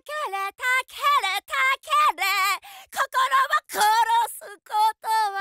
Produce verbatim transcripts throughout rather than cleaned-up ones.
けれたけれたけれ心を殺すことは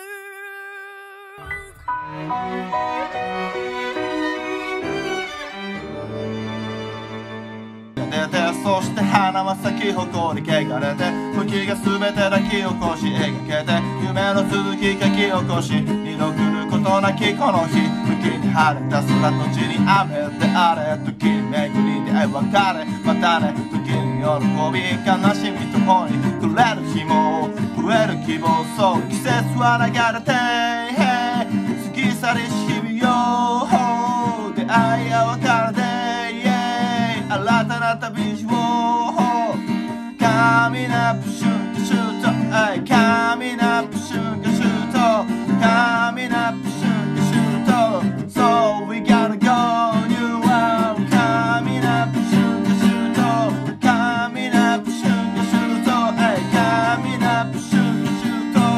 そして花は咲き誇り汚れて時が全て抱き起こし描けて夢の続き書き起こし二度来ることなきこの日時に晴れた空と地に雨であれ時に巡り出会い別れまたね時に喜び悲しみともに暮れる日も震える希望そう季節は流れて過ぎ去りし日々よ出会いや別れで新たな旅路をカミナプシュンとシュートカミナプシュンとシュートカミナプシュンとシュート So we gotta go new world カミナプシュンとシュートカミナプシュンとシュートカミナプシュンとシュート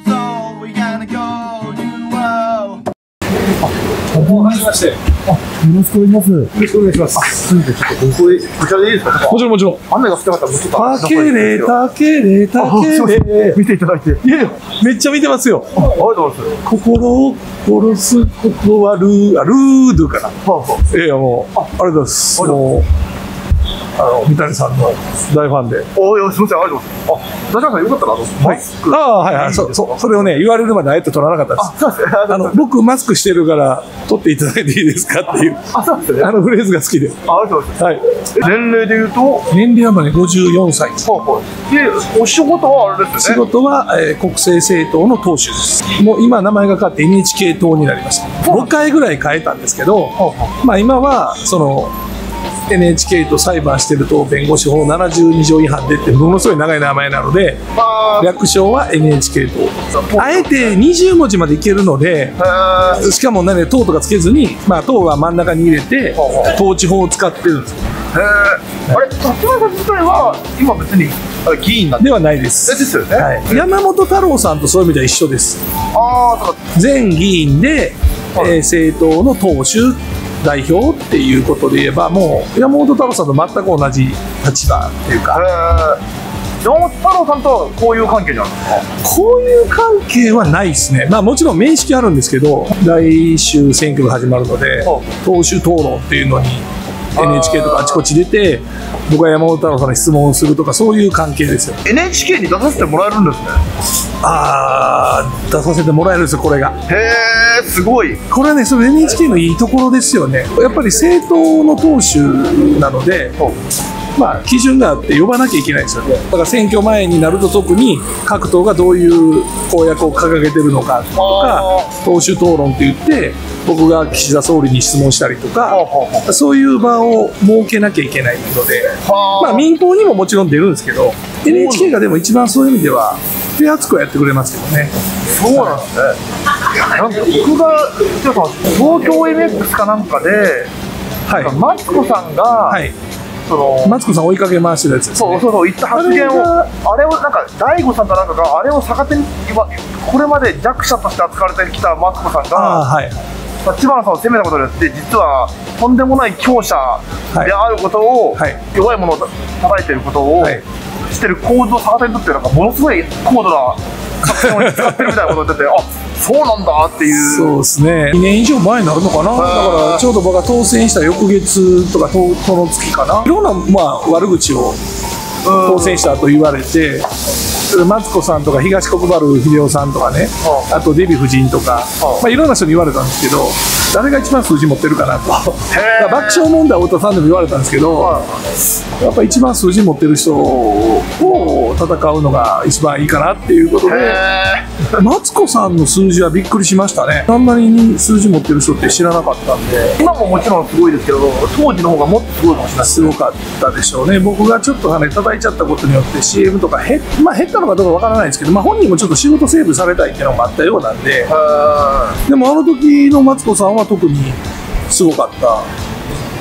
So we gotta go new world はじめまして。あ、よろしくお願いします。よろしくお願いします。すみません、ちょっとここへ、こちらでいいですか。もちろん、もちろん。雨が降ってなかったら、もうちょっと。たけれ、たけれ、たけれ。見ていただいて。いやいや、めっちゃ見てますよ。ありがとうございます。心を殺すことはルー、あ、ルードゥかな。いや、もう、あ、ありがとうございます。もう。あの三谷さんの大ファンで。おお、すみません、ありがとうございます。あ、大丈夫さん、よかったら、あの、マスク。ああ、はいはい、そう、そう、それをね、言われるまであえて取らなかったです。あ、そうですね。あの、僕マスクしてるから、取っていただいていいですかっていう。あ、そうですね。あのフレーズが好きで。あ、ありがとうございます。はい。年齢で言うと。年齢はまね、ごじゅうよんさい。はいはい。で、お仕事はあれですね。仕事は、えー、国政政党の党首です。もう、今名前が変わって エヌエイチケー 党になりました。ごかいぐらい変えたんですけど。まあ、今は、その。エヌエイチケー と裁判してると弁護士法ななじゅうに条違反でってものすごい長い名前なので略称は エヌエイチケー 党あえてにじゅうもじまでいけるのでしかも何で党とかつけずに、まあ、党は真ん中に入れて統治法を使ってるんです。へえ。あれ、立花さん自体は今別に議員なんではないです。ですよね。はい、山本太郎さんとそういう意味では一緒です。ああ、前議員で、えー、政党の党首代表っていうことで言えばもう山本太郎さんと全く同じ立場っていうか。山本太郎さんとはこういう関係になるんですか。こういう関係はないですね。まあもちろん面識あるんですけど来週選挙が始まるので党首討論っていうのに エヌエイチケー とかあちこち出て僕は山本太郎さんに質問をするとかそういう関係ですよ。 エヌエイチケー に出させてもらえるんですね。ああ、出させてもらえるんですよこれが。へえ、すごい。これはね、その エヌエイチケー のいいところですよね。やっぱり政党の党首なのでまあ基準があって呼ばなきゃいけないんですよね。だから選挙前になると特に各党がどういう公約を掲げてるのかとか党首討論って言って僕が岸田総理に質問したりとかそういう場を設けなきゃいけないのでまあ民放にももちろん出るんですけど エヌエイチケー がでも一番そういう意味では手厚くやってくれますけどね。そうなんですね。なんか僕が東京 エムエックス かなんかで、はい、マツコさんが、はい、そのマツコさん追いかけ回してたやつですね。そうそうそう、言った発言をあれをなんか大悟さんかなんかがあれを逆手に今これまで弱者として扱われてきたマツコさんが、はい、知花さんを責めたことによって実はとんでもない強者であることを、はい、弱い者を叩いていることを、はい、してる構図を逆手にとってなんかものすごい高度な作戦を使ってるみたいなことを言っててあ、そうなんだっていう。そうですね。にねん以上前になるのかな。だからちょうど僕が当選した翌月とかとその月かな。いろんなまあ悪口を当選したと言われて。マツコさんとか東国原英夫さんとかね、あとデヴィ夫人とか、まあ、いろんな人に言われたんですけど誰が一番数字持ってるかなと爆笑問題太田さんでも言われたんですけどやっぱ一番数字持ってる人を戦うのが一番いいかなっていうことでマツコさんの数字はびっくりしましたね。あんなに数字持ってる人って知らなかったんで今ももちろんすごいですけど当時の方がもっとすごいかもしれない。すごかったでしょうね。僕がちょっと羽叩いちゃったことによって シーエム とか減まあ減ったのかどうかわからないですけど、まあ、本人もちょっと仕事セーブされたいっていうのもあったようなんででもあの時のマツコさんは特にすごかった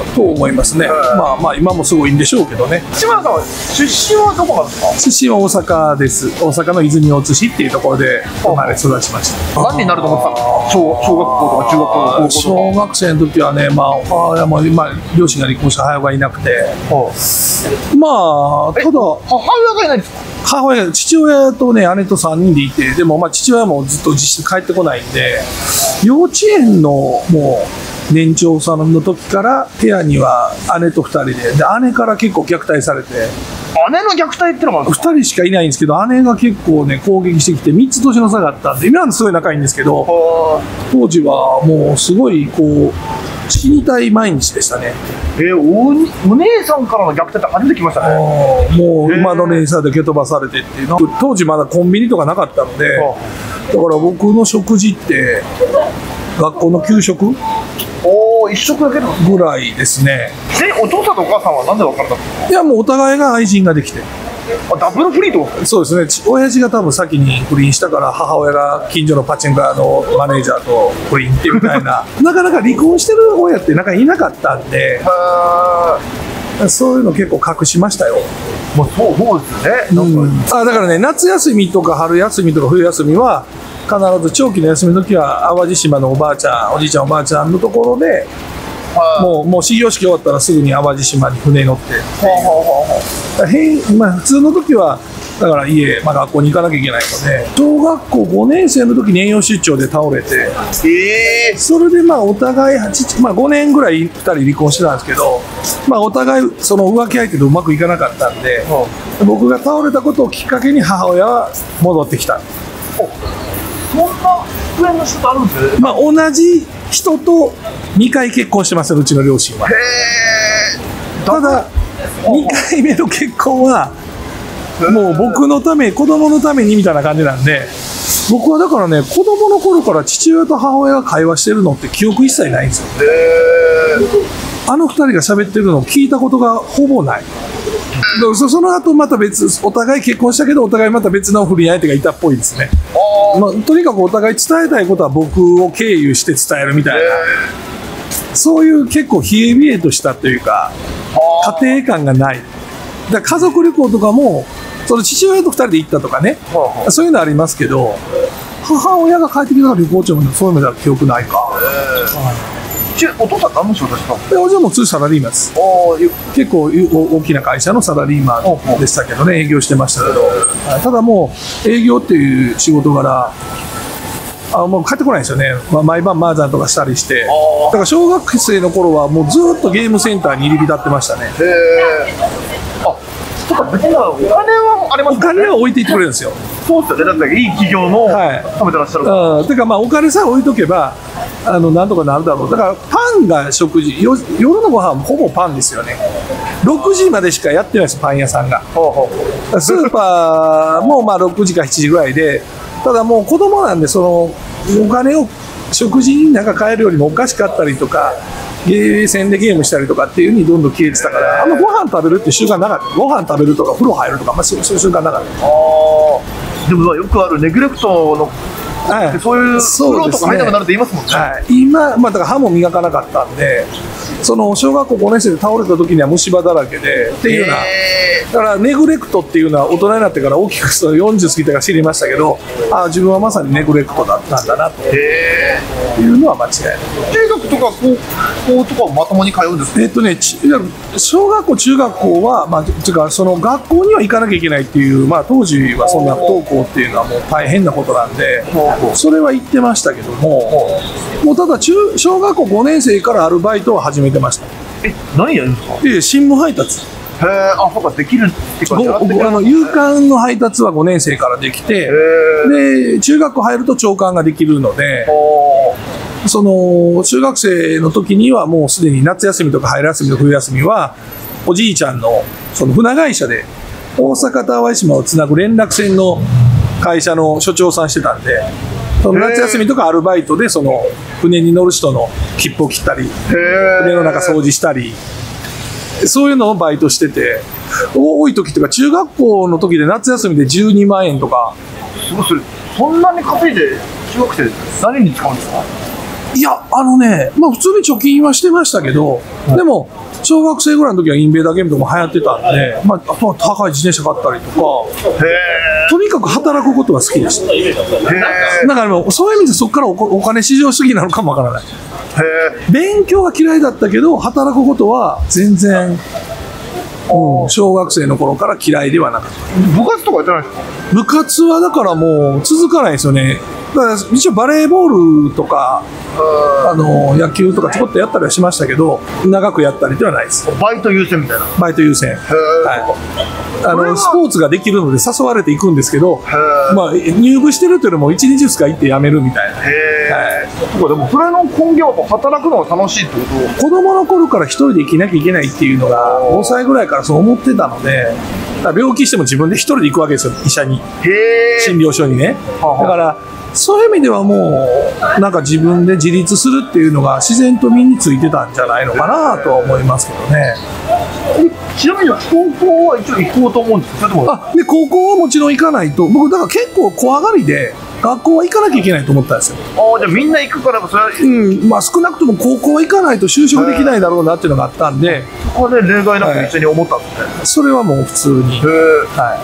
と思いますね。まあまあ今もすごいんでしょうけどね。 志村さんは出身はどこなんですか？ 出身は大阪です。大阪の泉大津市っていうところで生まれ育ちました。 何になると思ってたんですか？小小学校とか中学校とか高校とか。 小学生の時はね、まあ母親も、まあ、両親が離婚した母親がいなくて、まあただ母親がいないんですか？ 母親、父親とね、姉とさんにんでいて、でもまあ父親もずっと実質帰ってこないんで、幼稚園のもう年長さんの時から部屋には姉とふたりで、で姉から結構虐待されて、 姉の虐待ってのもあるんですか？ ふたりしかいないんですけど、姉が結構ね攻撃してきてみっつ年の差があったんで、今はすごい仲いいんですけど、当時はもうすごいこう死にたい毎日でしたね。 えー、お, お姉さんからの虐待って初めて聞きましたね。 もう馬の連鎖で蹴飛ばされてっていうの、当時まだコンビニとかなかったので、だから僕の食事って学校の給食おお、一食だけぐらいですね。 で、お父さんとお母さんはなんで別れたんですか？ いやもうお互いが愛人ができて、 あ、ダブルフリーってことですか？ そうですね。親父が多分先に不倫したから母親が近所のパチンコ屋のマネージャーと不倫ってみたいななかなか離婚してる親ってなんかいなかったんで、そういうの結構隠しましたよ。 まあ、そうそうですよね。 うん、あだからね、夏休みとか春休みとか冬休みは必ず長期の休みの時は淡路島のおばあちゃん、おじいちゃんおばあちゃんのところで、もうもう始業式終わったらすぐに淡路島に船に乗って、へまあ、普通の時はだから家、まあ、学校に行かなきゃいけないので、小学校ごねん生の時に遠洋出張で倒れて、 えー、 それでまあお互い、まあ、ごねんぐらいふたり離婚してたんですけど、まあ、お互いその浮気相手とうまくいかなかったんで、うん、僕が倒れたことをきっかけに母親は戻ってきた。 そんな上の人とあるんですね。 まあ、同じ人とにかい結婚してますよ、うちの両親は。 へー。 ただにかいめの結婚はもう僕のため、子供のためにみたいな感じなんで、僕はだからね、子供の頃から父親と母親が会話してるのって記憶一切ないんですよ。あのふたりが喋ってるのを聞いたことがほぼない。その後また別、お互い結婚したけどお互いまた別の不倫相手がいたっぽいですね。まあ、とにかくお互い伝えたいことは僕を経由して伝えるみたいな、そういう結構冷え冷えとしたというか家庭感がない。だから家族旅行とかもその父親とふたりで行ったとかね、そういうのありますけど、母親が帰ってきた旅行中もそういうのでは記憶ないか。 お父さん何の仕事したの？ おじはもう普通サラリーマンです。結構大きな会社のサラリーマンでしたけどね、営業してましたけど、ただもう営業っていう仕事柄あもう帰ってこないんですよね、まあ、毎晩麻雀とかしたりして、だから小学生の頃はもうずっとゲームセンターに入り浸ってましたね。へー。 あ、そっか、別にお金はありますね。 お金は置いていってくれるんですよ。 そうですよね。だっていい企業の食べてらっしゃるから、 はい、うん、てかまあお金さえ置いとけばあのなんとかなるだろう。だからパンが食事、よ夜のご飯もほぼパンですよね。ろくじまでしかやってないです、パン屋さんが。スーパーもまあろくじかしちじぐらいで、ただもう子供なんでそのお金を食事になんか変えるよりもお菓子買ったりとかゲーセンでゲームしたりとかっていう風にどんどん消えてたから、あんまご飯食べるっていう習慣なかった。ご飯食べるとか風呂入るとか、まあ、そういう習慣なかった。 あでもよくあるネグレクトの、はい、そういう風呂とか入らなくなるって言いますもんね。 はい、今、まあ、だから歯も磨かなかったんで、その小学校ごねん生で倒れた時には虫歯だらけでっていうような、だからネグレクトっていうのは大人になってから大きくするとよんじゅう過ぎてから知りましたけど、あ自分はまさにネグレクトだったんだなというのは間違いない。 中学とか高校とかはまともに通うんですか？ えっとね、小学校中学校は、まあ、てかその学校には行かなきゃいけないっていう、まあ、当時はそんな不登校っていうのはもう大変なことなんで、それは行ってましたけども、もうただ中小学校ごねん生からアルバイトを始めてました。 え、何やるんですか？ え新聞配達。 へえ、あ、そうか、できるって感じ。 あの夕刊の配達はごねん生からできて、で中学校入ると朝刊ができるので、その中学生の時にはもうすでに夏休みとか春休みとか冬休みはおじいちゃんのその船会社で大阪と淡路島をつなぐ連絡船の会社の所長さんしてたんで、その夏休みとかアルバイトでその船に乗る人の切符を切ったり、船の中掃除したり、そういうのをバイトしてて、多い時とか中学校の時で夏休みでじゅうにまんえんとか。 すごい、それそんなに稼いで中学生で何に使うんですか？ いや、あのね、まあ普通に貯金はしてましたけど、はい、でも、小学生ぐらいの時はインベーダーゲームとかも流行ってたんで、まあ、あとは高い自転車買ったりとか、とにかく働くことが好きでした。だからもうそういう意味でそこから お, お金至上主義なのかもわからない。勉強が嫌いだったけど、働くことは全然、うん、小学生の頃から嫌いではなかった。 部活とかやってないんですか？ 部活はだからもう続かないですよね。だから一応バレーボールとかあの野球とかちょこっとやったりはしましたけど、長くやったりではないです。 バイト優先みたいな。 バイト優先。はい、あのスポーツができるので誘われていくんですけど、まあ、入部してるというよりもいちにちふつか行って辞めるみたいな。 へー、はい、でもそれの根源は働くのが楽しいってこと？ 子供の頃から一人で生きなきゃいけないっていうのがごさいぐらいからそう思ってたので、病気しても自分で一人で行くわけですよ、医者に。 へー、 診療所にね。だからそういう意味ではもうなんか自分で自立するっていうのが自然と身についてたんじゃないのかなとは思いますけどね。 ちなみに高校は一応行こうと思うんですけど、 あで高校はもちろん行かないと、僕だから結構怖がりで学校は行かなきゃいけないと思ったんですよ。 ああ、じゃあみんな行くからそれは、 うんまあ、少なくとも高校は行かないと就職できないだろうなっていうのがあったんで、 そこはね例外なく一緒に思ったんですね。 はい、それはもう普通に。へー、はい、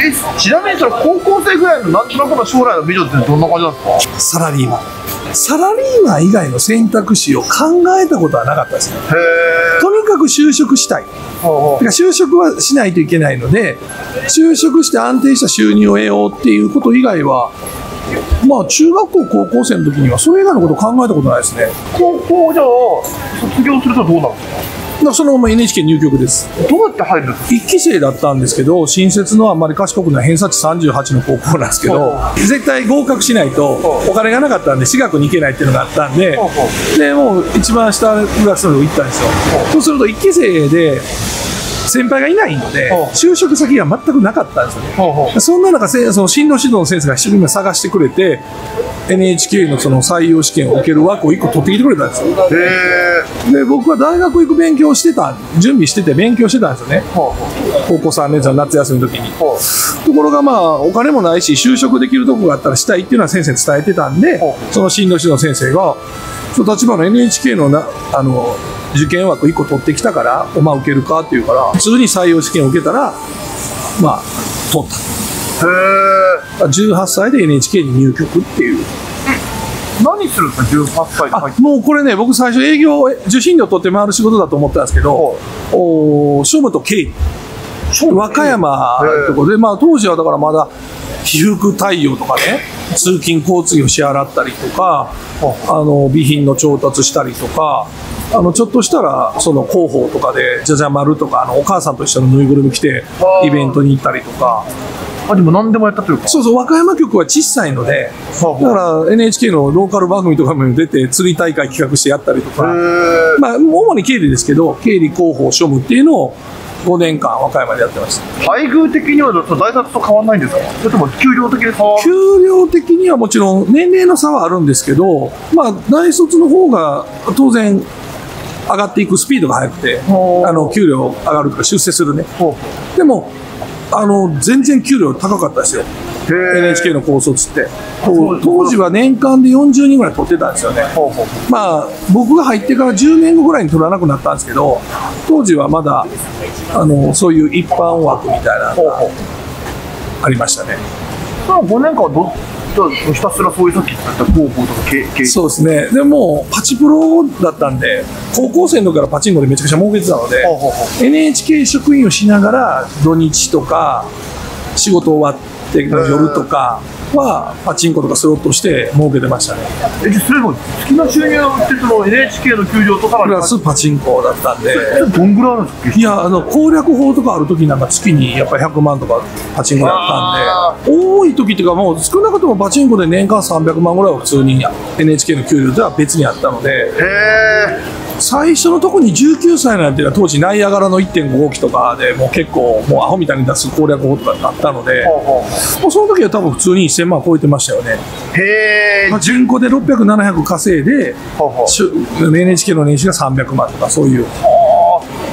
えちなみにその高校生ぐらいのなんとなくの将来のビジョンってどんな感じなんですか？ サラリーマンサラリーマン以外の選択肢を考えたことはなかったですね。 へー、 とにかく就職したい。だから就職はしないといけないので、就職して安定した収入を得ようっていうこと以外は、まあ中学校高校生の時にはそれ以外のことを考えたことないですね。 高校じゃあ卒業するとどうなるんですか？ だからそのまま エヌエイチケー 入局です。 どうやって入るんですか？ いっき生だったんですけど、新設のあんまり賢くない偏差値さんじゅうはちの高校なんですけど、絶対合格しないとお金がなかったんで私学に行けないっていうのがあったんで、でもう一番下クラスのとこ行ったんですよ。そうするといっき生で先輩がいないので就職先が全くなかったんですよね。そんな中、その進路指導の先生が一生懸命探してくれて エヌエイチケー のその採用試験を受ける枠をいっこ取ってきてくれたんですよ。へで僕は大学行く勉強してた準備してて勉強してたんですよね、高校さんねん生の夏休みの時に。ところがまあお金もないし就職できるとこがあったらしたいっていうのは先生に伝えてたんで、その進路指導の先生が立花の エヌエイチケー のなあの受験枠いっこ取ってきたからお前受けるかって言うから、普通に採用試験を受けたらまあ取った。へー、じゅうはっさいで エヌエイチケー に入局っていう。 何するんですかじゅうはっさいで入って？ もうこれね、僕最初営業受信料取って回る仕事だと思ったんですけど、お庶務と経理和歌山ってとこで、まあ、当時はだからまだ被服対応とかね、通勤交通費を支払ったりとか、あの備品の調達したりとか、あのちょっとしたらその広報とかでじゃじゃ丸とか、あのお母さんと一緒のぬいぐるみ着てイベントに行ったりとか。 あ、でも何でもやったというか。 そうそう、和歌山局は小さいので、だから エヌエイチケー のローカル番組とかも出て釣り大会企画してやったりとか、まあ主に経理ですけど、経理広報庶務っていうのをごねんかん和歌山でやってました。 待遇的には大卒と変わらないんですか？それとも給料的に差は？ 給料的にはもちろん年齢の差はあるんですけど、まあ大卒の方が当然上がっていくスピードが速くて、あの給料上がるとか出世するね。でもあの全然給料高かったですよ、 エヌエイチケー の高卒って。当時は年間でよんじゅうにんぐらい取ってたんですよね。まあ僕が入ってからじゅうねんごぐらいに取らなくなったんですけど、当時はまだあのそういう一般枠みたいなのがありましたね。 そのごねんかんはどひたすらそういうさっき言った広報とか経営。 そうですね。でもパチプロだったんで、高校生の時からパチンコでめちゃくちゃ儲けてたので、エヌエイチケー 職員をしながら土日とか仕事終わっての夜とかはパチンコとかスロットして儲けてましたね。 え、じゃあそれも月の収入ってその エヌエイチケー の給料とかプラスパチンコだったんで。 どんぐらいあるんですか？ いや、あの攻略法とかある時なんか月にやっぱりひゃくまんとかパチンコだったんで、多い時っていうかもう少なくともパチンコで年間さんびゃくまんぐらいは普通に エヌエイチケー の給料では別にあったので。へー。最初のとこにじゅうきゅうさいなんていうのは当時ナイアガラの いってんご 号機とかでもう結構もうアホみたいに出す攻略法とかだったので、もうその時は多分普通にせんまん超えてましたよね。へー。まあ、順子でろっぴゃく、ななひゃく稼いで エヌエイチケー の年収がさんびゃくまんとかそういう。 そ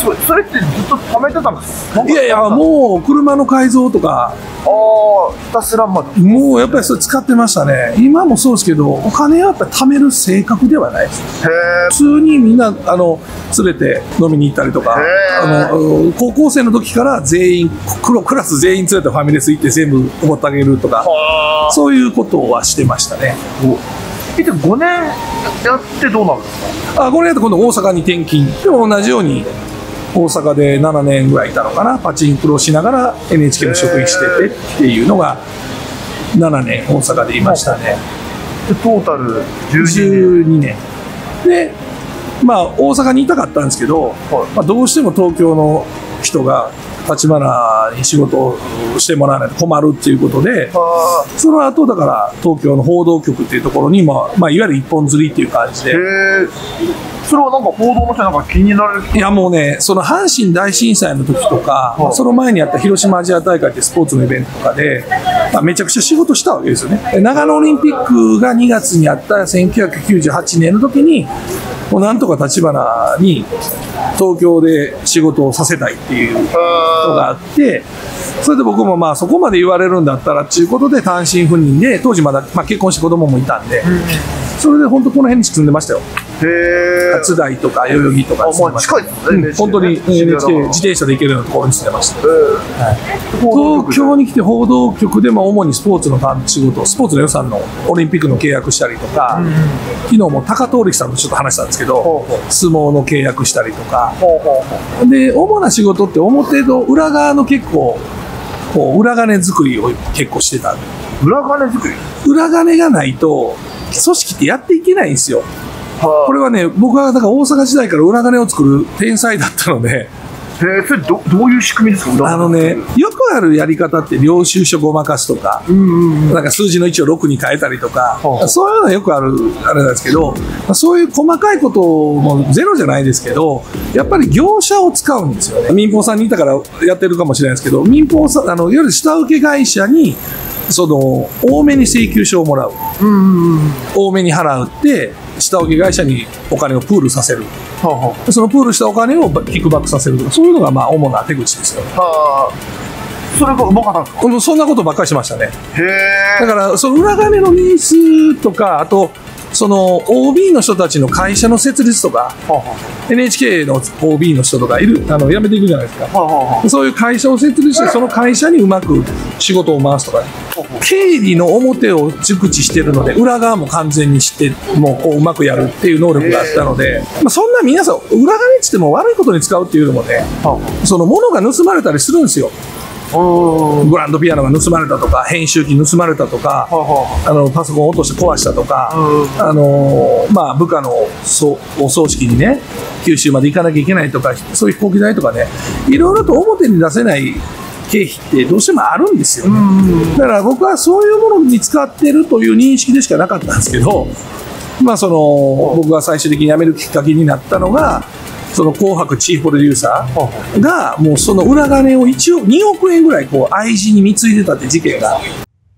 ごい。それってずっと貯めてたんですか？ いやいや、もう車の改造とか、 ああ、ひたすらまだ。 もうやっぱりそれ使ってましたね。今もそうですけど、お金はやっぱり貯める性格ではないです。 へえ。 普通にみんなあの連れて飲みに行ったりとか、あの高校生の時から全員ククラス全員連れてファミレス行って全部おごってあげるとか、そういうことはしてましたね。 え、でごねんやってどうなるんですか？ あ、ごねんやって今度大阪に転勤でも同じように大阪でななねんぐらいいたのかな。パチンコをしながら エヌエイチケー の職員しててっていうのがななねん大阪でいましたね。 でトータルじゅうにねんで、まあ大阪にいたかったんですけど、まあ、どうしても東京の人が立花に仕事をしてもらわないと困るっていうことで、その後だから東京の報道局っていうところに、まあまあ、いわゆる一本釣りっていう感じで。 それはなんか報道の人なんか気になる？ いやもうね、その阪神大震災の時とか、はい、その前にあった広島アジア大会ってスポーツのイベントとかで、まあ、めちゃくちゃ仕事したわけですよね。長野オリンピックがにがつにあったせんきゅうひゃくきゅうじゅうはちねんの時に、もうなんとか立花に東京で仕事をさせたいっていうのがあって、それで僕もまあそこまで言われるんだったらっていうことで単身赴任で、当時まだまあ結婚して子供もいたんで、それで本当この辺に住んでましたよ。初台とか代々木とか住んでました。 近いですね。 本当に エヌエイチケー 自転車で行けるようなところに住んでました。東京に来て報道局でも主にスポーツの仕事、スポーツの予算のオリンピックの契約したりとか、昨日も高通力さんとちょっと話したんですけど、相撲の契約したりとかで、主な仕事って表と裏側の結構こう裏金作りを結構してたんで。 裏金作り？ 裏金がないと組織ってやっていけないんですよ。これはね、僕はだから大阪時代から裏金を作る天才だったので。 えー、それ ど, どういう仕組みですか？ あのね、よくあるやり方って領収書ごまかすとか、うんうんうん、なんか数字のいちをろくに変えたりとか、はあ、そういうのはよくあるあれなんですけど、そういう細かいこともゼロじゃないですけど、やっぱり業者を使うんですよね。民放さんにいたからやってるかもしれないですけど、民放さん、あのいわゆる下請け会社にその多めに請求書をもらう、うんうんうん、多めに払うって下請け会社にお金をプールさせる、はあはあ、そのプールしたお金をキックバックさせるとか、そういうのがまあ主な手口ですよね。はあ、それがうまかったんですか？ そんなことばっかりしましたね。 へだからその裏金の年数とか、あとその オービー の人たちの会社の設立とか、はあはあ、エヌエイチケー の オービー の人とかいる、あの辞めていくじゃないですか、はあはあ、そういう会社を設立してその会社にうまく仕事を回すとか、ね、はあはあ、経理の表を熟知してるので裏側も完全に知ってもうこううまくやるっていう能力があったので、まあ、そんな皆さん裏金って言っても悪いことに使うっていうのもね、はあ、その物が盗まれたりするんですよ。グランドピアノが盗まれたとか、編集機盗まれたとか、あのパソコンを落として壊したとか、あのまあ、部下のお葬式にね九州まで行かなきゃいけないとか、そういう飛行機代とかね、いろいろと表に出せない経費ってどうしてもあるんですよね。だから僕はそういうものに使ってるという認識でしかなかったんですけど、まあ、その僕が最終的に辞めるきっかけになったのが、その紅白チーフプロデューサーがもうその裏金をいちおくにおくえんぐらいこう愛人に貢いでたって事件が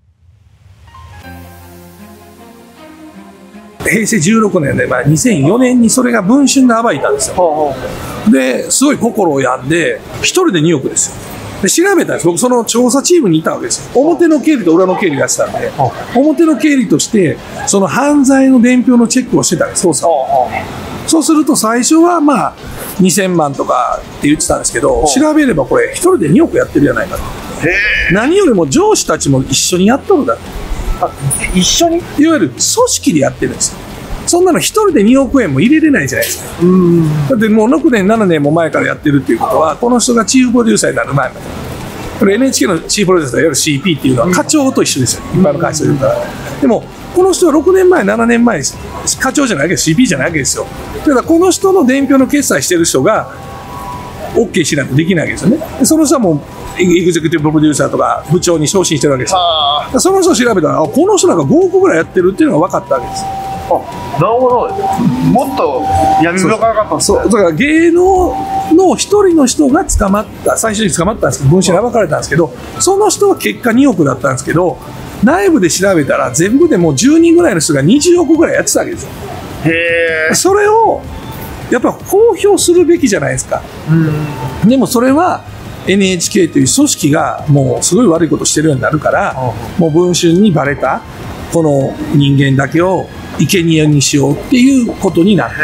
へいせいじゅうろくねんで、まあ、にせんよねんにそれが文春で暴いたんですよ。ですごい心を病んで一人でにおくですよ。で調べたんです。僕その調査チームにいたわけですよ。表の経理と裏の経理がしてたんで、表の経理としてその犯罪の伝票のチェックをしてたんです、捜査。そうすると最初はまあにせんまんとかって言ってたんですけど、調べればこれ一人でにおくやってるじゃないかと。何よりも上司たちも一緒にやっとるだと。 あ、一緒にいわゆる組織でやってるんですよ。そんなの一人でにおくえんも入れれないじゃないですか。うんだってもうろくねんななねんも前からやってるっていうことは、この人がチーフプロデューサーになる前まで、これ エヌエイチケー のチーフプロデューサーいわゆる シーピー っていうのは課長と一緒ですよ、一般の会社で言うから。でもこの人はろくねんまえななねんまえ課長じゃないわけです、 シーピー じゃないわけですよ。だからこの人の伝票の決済してる人が オーケー しないとできないわけですよね。でその人はもうエグゼクティブプロデューサーとか部長に昇進してるわけですよ。その人を調べたら、あこの人なんかごおくぐらいやってるっていうのが分かったわけです。 あ、なるほど。もっと闇深かったんですね。 そうだから芸能の一人の人が捕まった、最初に捕まったんですけど、文春に暴かれたんですけど、その人は結果におくだったんですけど、内部で調べたら全部でもうじゅうにんぐらいの人がにじゅうおくぐらいやってたわけですよ。へー。それをやっぱ公表するべきじゃないですか。でもそれは エヌエイチケー という組織がもうすごい悪いことしてるようになるから、もう文春にバレたこの人間だけを生贄にしようっていうことになって、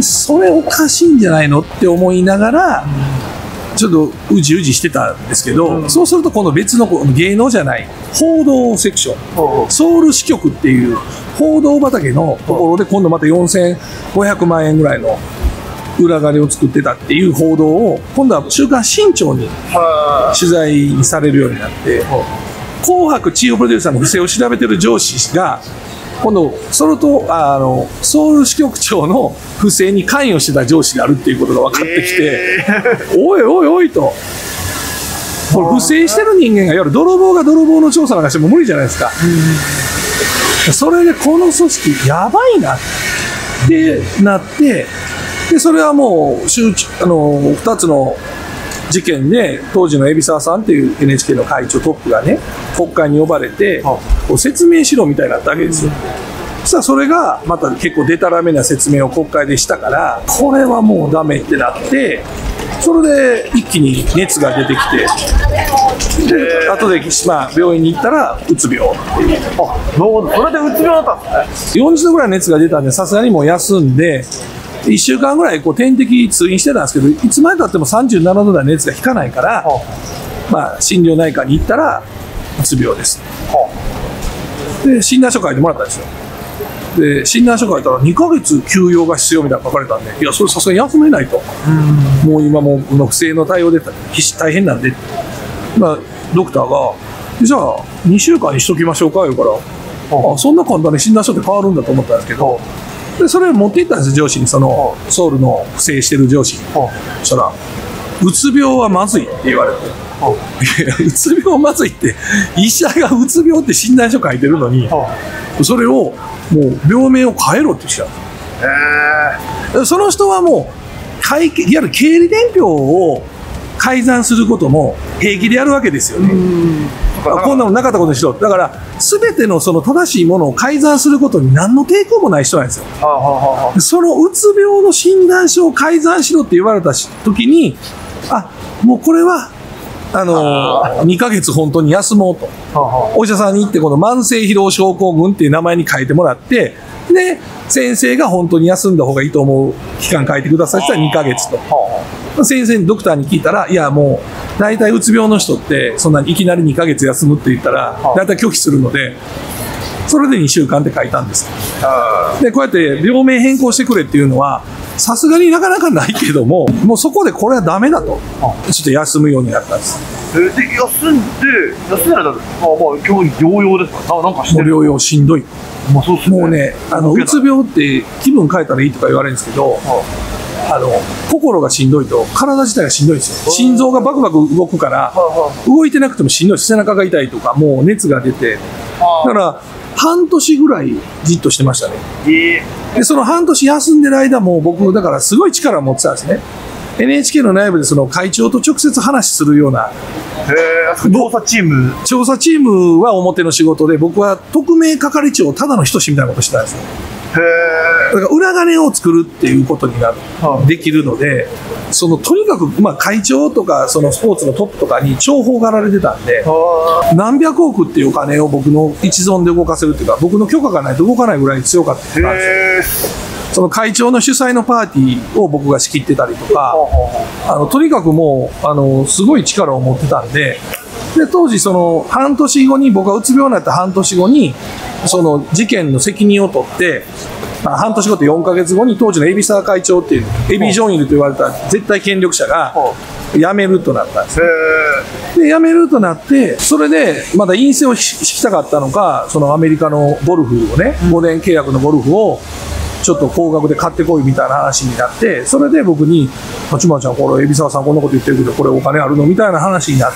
それおかしいんじゃないのって思いながらちょっとうじうじしてたんですけど、うん、そうすると今度別の芸能じゃない報道セクション、ソウル支局っていう報道畑のところで今度またよんせんごひゃくまんえんぐらいの裏金を作ってたっていう報道を今度は週刊新潮に取材されるようになって、紅白チーフプロデューサーの不正を調べてる上司が今度それとあのソウル支局長の不正に関与してた上司があるっていうことが分かってきて、えー、おいおいおいと、これ不正してる人間がいわゆる泥棒が泥棒の調査なんかしても無理じゃないですか。それでこの組織やばいなってなって、でそれはもう集あのふたつの事件で当時の海老沢さんっていう エヌエイチケー の会長トップがね国会に呼ばれてこう説明しろみたいになったわけですよ。そしたらそれがまた結構デタラメな説明を国会でしたから、これはもうダメってなって、それで一気に熱が出てきて、で後で、まあ、病院に行ったらうつ病っていう。 あ、なるほど。それでうつ病だったんですね。 よんじゅうどぐらい熱が出たんでさすがにもう休んでいっしゅうかんぐらいこう点滴通院してたんですけど、いつまでたってもさんじゅうななど台熱が引かないから、はあ、まあ、心療内科に行ったらうつ病です、はあ、で診断書書いてもらったんですよ。で診断書書いたらにかげつ休養が必要みたいなの書かれたんで、いやそれさすがに休めないと、うんもう今もう不正の対応で必死大変なんで、まあ、ドクターがじゃあにしゅうかんにしときましょうか言うから、はあ、あそんな簡単に診断書って変わるんだと思ったんですけど、はあでそれを持っていったんですよ、上司に、そのソウルの不正してる上司に。そしたら、うつ病はまずいって言われて、いや、うつ病まずいって、医者がうつ病って診断書書いてるのに、それをもう病名を変えろって言っちゃう。その人はもう、会計いわゆる経理伝票を改ざんすることも平気でやるわけですよね。こんなのなかったことにしろ。だから全てのその正しいものを改ざんすることに何の抵抗もない人なんですよ。そのうつ病の診断書を改ざんしろって言われた時に、あ、もうこれはあのにかげつ本当に休もうと、お医者さんに行ってこの慢性疲労症候群っていう名前に書いてもらって、で先生が本当に休んだ方がいいと思う期間書いてくださいって言ったらにかげつと。先生にドクターに聞いたら、いやもう大体うつ病の人ってそんなにいきなりにかげつ休むって言ったら大体拒否するので、それでにしゅうかんって書いたんです。でこうやって病名変更してくれっていうのはさすがになかなかないけども、もうそこでこれはダメだとちょっと休むようになったんです。 で休んで休んだら、まあまあ今日療養ですか。なんかしてる。 もう療養しんどい。 まあそうですね、 もうね、あのうつ病って気分変えたらいいとか言われるんですけど、あの心がしんどいと体自体がしんどいんですよ。心臓がバクバク動くから動いてなくてもしんどい。背中が痛いとかもう熱が出て、だから半年ぐらいじっとしてましたね。でその半年休んでる間も僕だからすごい力を持ってたんですね。 エヌエイチケー の内部でその会長と直接話するような調査チーム調査チームは表の仕事で、僕は特命係長ただの人志みたいなことしてたんですよ。だから裏金を作るっていうことになる、はあ、できるので、そのとにかく、まあ、会長とかそのスポーツのトップとかに重宝がられてたんで、はあ、何百億っていうお金を僕の一存で動かせるっていうか、僕の許可がないと動かないぐらい強かったんですよ。その会長の主催のパーティーを僕が仕切ってたりとか、あのとにかくもうあのすごい力を持ってたんで、で当時その半年後に僕がうつ病になった半年後にその事件の責任を取って、まあ、半年後とよんかげつごに当時の海老沢会長っていうエビ・ジョンイルと言われた絶対権力者が辞めるとなったんです。で辞めるとなって、それでまだ院政を敷きたかったのか、そのアメリカのゴルフをね、ごねん契約のゴルフをちょっと高額で買ってこいみたいな話になって、それで僕に「立花ちゃん、これ海老沢さんこんなこと言ってるけどこれお金あるの?」みたいな話になって、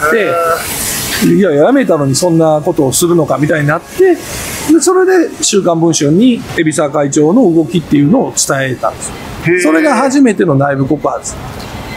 いややめたのにそんなことをするのかみたいになって、でそれで「週刊文春」に海老沢会長の動きっていうのを伝えたんです。それが初めての内部告発。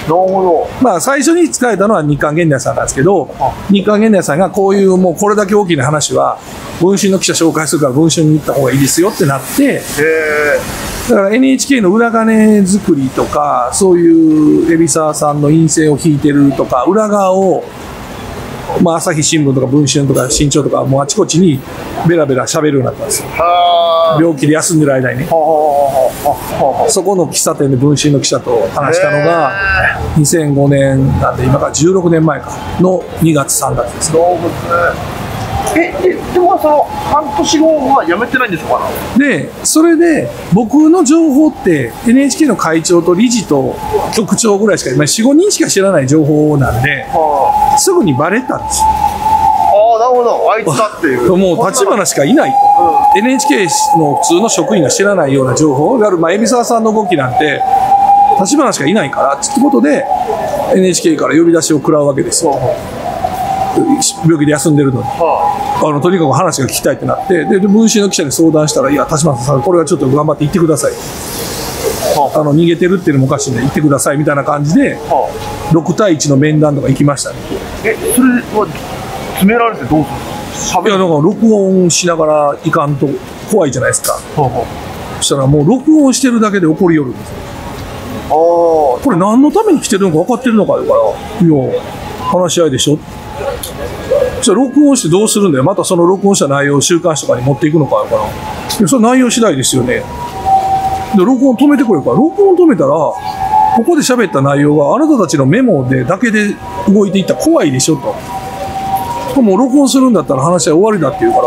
るほまあ最初に使えたのは日刊現代さんなんですけど、日刊現代さんがこういうもうこれだけ大きな話は文春の記者紹介するから文春に行った方がいいですよってなって、だから エヌエイチケー の裏金作りとか、そういう海老沢さんの陰性を引いてるとか、裏側を、まあ、朝日新聞とか文春とか新潮とかもうあちこちにベラベラ喋るようになったんですよ。病気で休んでる間にね。そこの喫茶店で文春の記者と話したのがにせんごねんなんで今からじゅうろくねんまえかのにがつさんがつですね。 え、で、でもその半年後は辞めてないんですか？ で、それで僕の情報って エヌエイチケー の会長と理事と局長ぐらいしか、まあ、よん、ごにんしか知らない情報なんで、はあ、すぐにバレたんですよ。 ああ、なるほど、あいつだっていう。 もう立花しかいないと、うん、エヌエイチケー の普通の職員が知らないような情報がある、まあ、海老沢さんの動きなんて立花しかいないからってことで エヌエイチケー から呼び出しを食らうわけですよ。病気で休んでるのに、はあ、あのとにかく話が聞きたいってなって、で文春の記者に相談したら、いや立花さんこれはちょっと頑張って行ってください、はあ、あの逃げてるっていうのもおかしいんで行ってくださいみたいな感じで、はあ、ろくたいいちの面談とか行きましたね。 え、それは詰められてどうするんですか？ いやだから録音しながらいかんと怖いじゃないですか、はあはあ、そしたらもう録音してるだけで怒りよるんですよ。あこれ何のために来てるのか分かってるのかだから、いや話し合いでしょ。そしたら録音してどうするんだよ、またその録音した内容を週刊誌とかに持っていくのかよから、いやそれ内容次第ですよね。で録音止めてくれるから、録音止めたらここで喋った内容があなたたちのメモでだけで動いていったら怖いでしょと。もう録音するんだったら話し合い終わりだって言うから、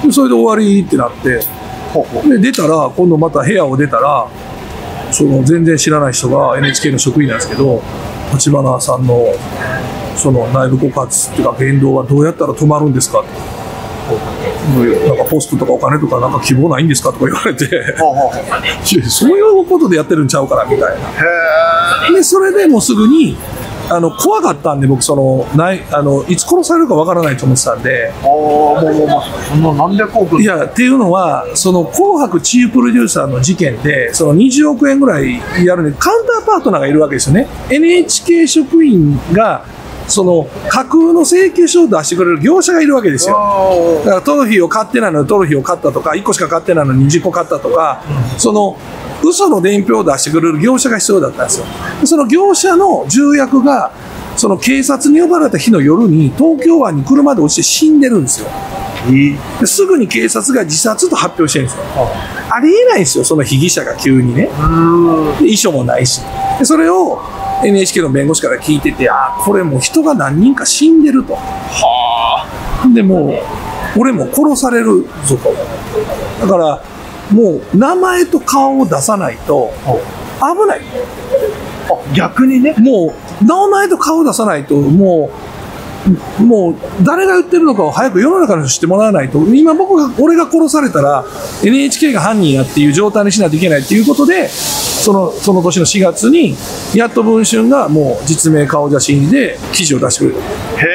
でそれで終わりってなって、で出たら今度また部屋を出たら、その全然知らない人が エヌエイチケー の職員なんですけど、立花さんのその内部告発っていうか言動はどうやったら止まるんですかって、なんかポストとかお金とかなんか希望ないんですかとか言われてそういうことでやってるんちゃうからみたいな。でそれでもうすぐにあの怖かったんで、僕そのないあのいつ殺されるかわからないと思ってたんで、あもうもうそんな何百億いやっていうのは、その紅白チーフプロデューサーの事件でそのにじゅうおくえんぐらいやるんで、カウンターパートナーがいるわけですよね。 エヌエイチケー 職員がその架空の請求書を出してくれる業者がいるわけですよ。だからトロフィーを買ってないのにトロフィーを買ったとか、いっこしか買ってないのににじゅっこ買ったとか、うん、その嘘の伝票を出してくれる業者が必要だったんですよ。その業者の重役がその警察に呼ばれた日の夜に東京湾に車で落ちて死んでるんですよ。ですぐに警察が自殺と発表してるんですよ。ありえないんですよ、その被疑者が急にね。で遺書もないし、でそれを エヌエイチケー の弁護士から聞いてて、あこれもう人が何人か死んでると。はあ。でもう俺も殺されるぞと。だからもう名前と顔を出さないと危ない。あ逆にね、もう名前と顔を出さないともうもう誰が言ってるのかを早く世の中の人知ってもらわないと、今僕が俺が殺されたら エヌエイチケー が犯人やっていう状態にしないといけないっていうことで、そのその年のしがつにやっと文春がもう実名顔写真で記事を出してくれる。へ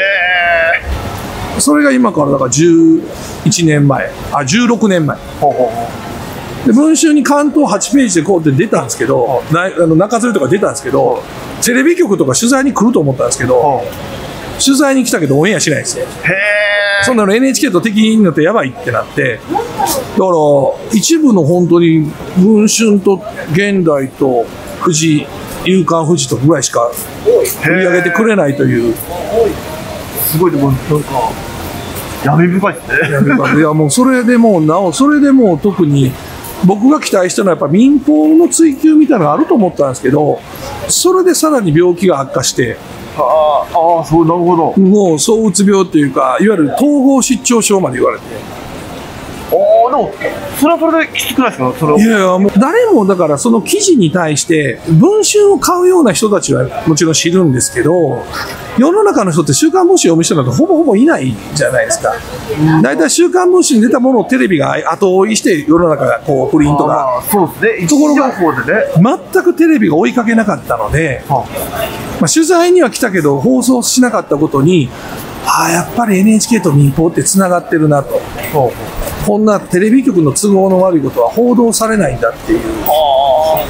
え。それが今からだからじゅういちねんまえ、あじゅうろくねんまえ。ほうほうほう。で文春に関東はちページでこうって出たんですけど、なあの中吊りとか出たんですけど、テレビ局とか取材に来ると思ったんですけど、取材に来たけどオンエアしないんですよ。へー。そんなの エヌエイチケー と敵になってやばいってなって、だから一部の本当に文春と現代と富士、夕刊富士とぐらいしか取り上げてくれないという。 すごい。でもなんか闇深いですね。闇深い。 いやもうそれでもうなおそれでもう特に僕が期待したのはやっぱ民放の追及みたいなのがあると思ったんですけど、それでさらに病気が悪化して。 ああ、そう、なるほど。 もう躁うつ病というか、いわゆる統合失調症まで言われて。 ああ、でもそれはそれできつくないですか、それは。 いやいや、もう誰もだからその記事に対して文春を買うような人たちはもちろん知るんですけど、世の中の人って週刊文春を読む人なんてほぼほぼいないじゃないですか。大体週刊文春に出たものをテレビが後追いして世の中がこうプリントが、 そうですね。 ところが全くテレビが追いかけなかったので、まあ、取材には来たけど放送しなかったことに、ああやっぱり エヌエイチケー と民放ってつながってるなと。こんなテレビ局の都合の悪いことは報道されないんだっていう。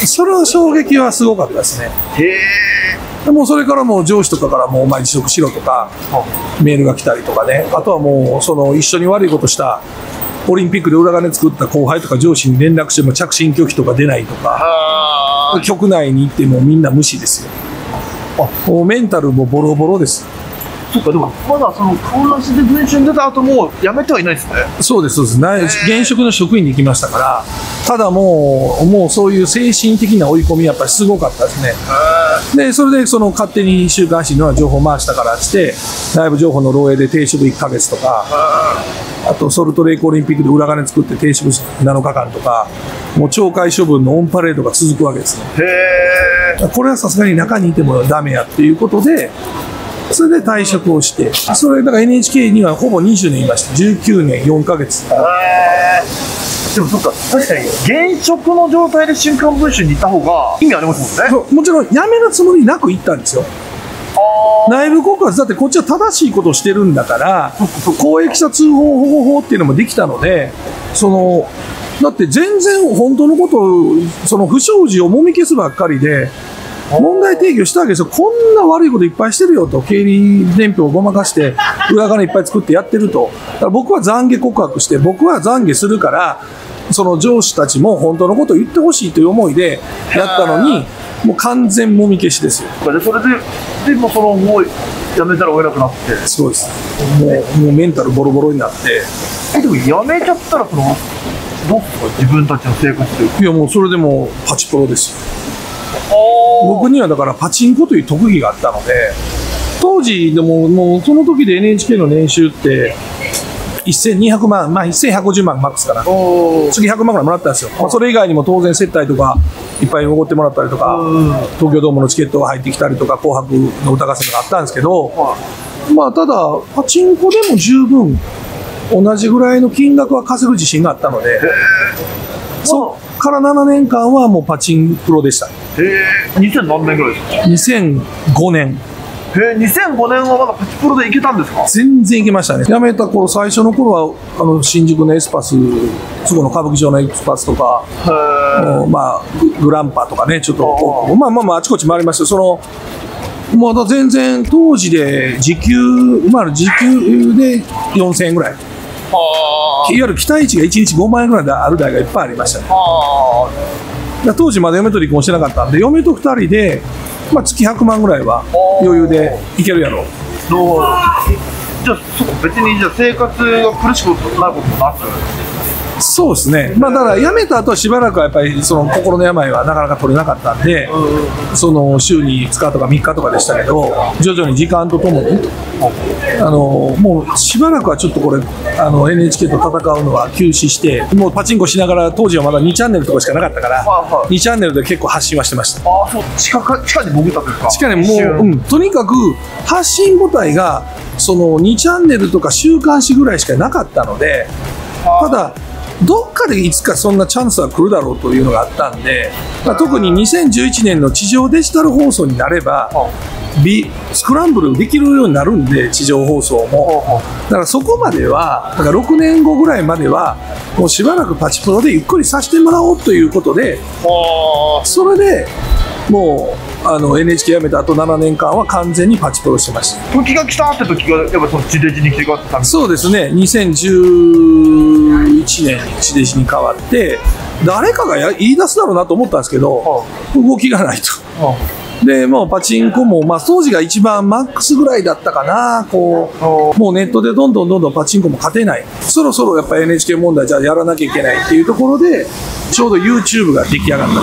それは衝撃はすごかったですね。 へえ。 でもそれからもう上司とかからもうお前辞職しろとかメールが来たりとかね、あとはもうその一緒に悪いことしたオリンピックで裏金作った後輩とか上司に連絡しても着信拒否とか出ないとか、局内に行ってもみんな無視ですよ。あ、もうメンタルもボロボロです。 そっか、でもまだその顔出しで文春出た後も辞めてはいないですね。そうですそうです。現職の職員に行きましたから、ただもうもうそういう精神的な追い込みやっぱりすごかったですね。でそれでその勝手に週刊誌の情報回したからして内部情報の漏洩で停職いっかげつとか、あとソルトレイクオリンピックで裏金作って停職なのかかんとか、もう懲戒処分のオンパレードが続くわけですね。へー。これはさすがに中にいてもダメやっていうことで、それで退職をして、それだから エヌエイチケー にはほぼにじゅうねんいました。じゅうきゅうねんよんかげつ。 へー。でもそっか、確かに現職の状態で週刊文春に行った方が意味ありますもんね。 もちろん辞めるつもりなく行ったんですよ。内部告発だってこっちは正しいことをしてるんだから、公益者通報保護法っていうのもできたので、そのだって全然本当のことを、その不祥事をもみ消すばっかりで問題提起をしたわけですよ。こんな悪いこといっぱいしてるよと、経理伝票をごまかして裏金いっぱい作ってやってると。だから僕は懺悔告白して、僕は懺悔するからその上司たちも本当のことを言ってほしいという思いでやったのに、もう完全もみ消しですよ。 それででもそのもうやめたら追えなくなって、 そうです。もうもうメンタルボロボロになって。 えでもやめちゃったらそのどうですか、自分たちの生活というか。 いやもうそれでもパチプロですよ。僕にはだからパチンコという特技があったので、当時でももうその時で エヌエイチケー の年収ってせんにひゃくまん、まあ、せんひゃくごじゅうまんマックスかな、次ひゃくまんぐらいもらったんですよ。まあ、それ以外にも当然接待とかいっぱいおごってもらったりとか、東京ドームのチケットが入ってきたりとか、紅白の歌合戦とかあったんですけど、まあただパチンコでも十分同じぐらいの金額は稼ぐ自信があったので、そっからななねんかんはもうパチンプロでした。 へえ。にせん何年ぐらいですか？ にせんごねん。 へえ、にせんごねんはまだパチプロで行けたんですか？ 全然行けましたね。辞めた頃、最初の頃はあの新宿のエスパス、そこの歌舞伎町のエスパスとか、まあグランパとかね、ちょっとまあまあまああちこち回りました。そのまだ全然当時で時給、まあ時給でよんせんえんぐらい。いわゆる期待値がいちにちごまんえんぐらいである台がいっぱいありましたね。当時まだ嫁と離婚してなかったんで、嫁とふたりで、まあ、月ひゃくまんぐらいは余裕でいけるやろう。 じゃあそこ別にじゃあ生活が苦しくなることもなく。 そうですね、まあ、だから辞めた後はしばらくはやっぱりその心の病はなかなか取れなかったんで、その週にいつかとかみっかとかでしたけど、徐々に時間とともにあのもうしばらくはちょっとこれあの エヌエイチケー と戦うのは休止して、もうパチンコしながら、当時はまだにチャンネルとかしかなかったから、はいはい、にチャンネルで結構発信はしてました。 ああ、そう、地下か地下に潜ったというか、 地下にもう、うん、とにかく発信母体がそのにチャンネルとか週刊誌ぐらいしかなかったので、ただどっかでいつかそんなチャンスは来るだろうというのがあったんで、まあ、特ににせんじゅういちねんの地上デジタル放送になれば、ビスクランブルできるようになるんで、地上放送も。だからそこまでは、だからろくねんごぐらいまではもうしばらくパチプロでゆっくりさせてもらおうということで、それでもうあの エヌエイチケー 辞めた後ななねんかんは完全にパチプロしてました。 時が来たって時がやっぱその地デジに来てくださったんですか？そうですね、 にせんじゅういちねんに地デジに変わって、誰かがや言い出すだろうなと思ったんですけど、はあ、動きがないと。はあでもうパチンコも、まあ、当時が一番マックスぐらいだったかな、こうもうネットでどんどんどんどんパチンコも勝てない、そろそろやっぱり エヌエイチケー 問題じゃあやらなきゃいけないっていうところで、ちょうど YouTube が出来上がったんです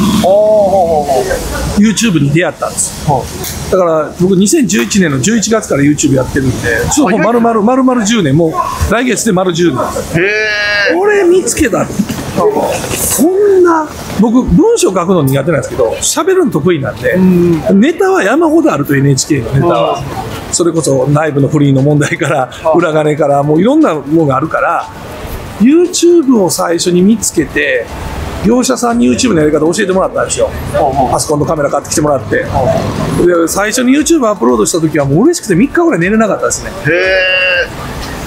よ。 YouTube に出会ったんです。だから僕にせんじゅういちねんのじゅういちがつから YouTube やってるんで、ちょっと丸々丸々じゅうねん、もう来月で丸じゅうねん。へー、これ見つけた。そんな、僕文章書くの苦手なんですけど喋るの得意なんで、んネタは山ほどあると、 エヌエイチケー のネタはそれこそ内部のフリーの問題から裏金からもういろんなものがあるから、 YouTube を最初に見つけて業者さんに YouTube のやり方を教えてもらったんですよ。パソコンとカメラ買ってきてもらって、で最初に YouTube アップロードした時はもう嬉しくてみっかぐらい寝れなかったですね。 へー、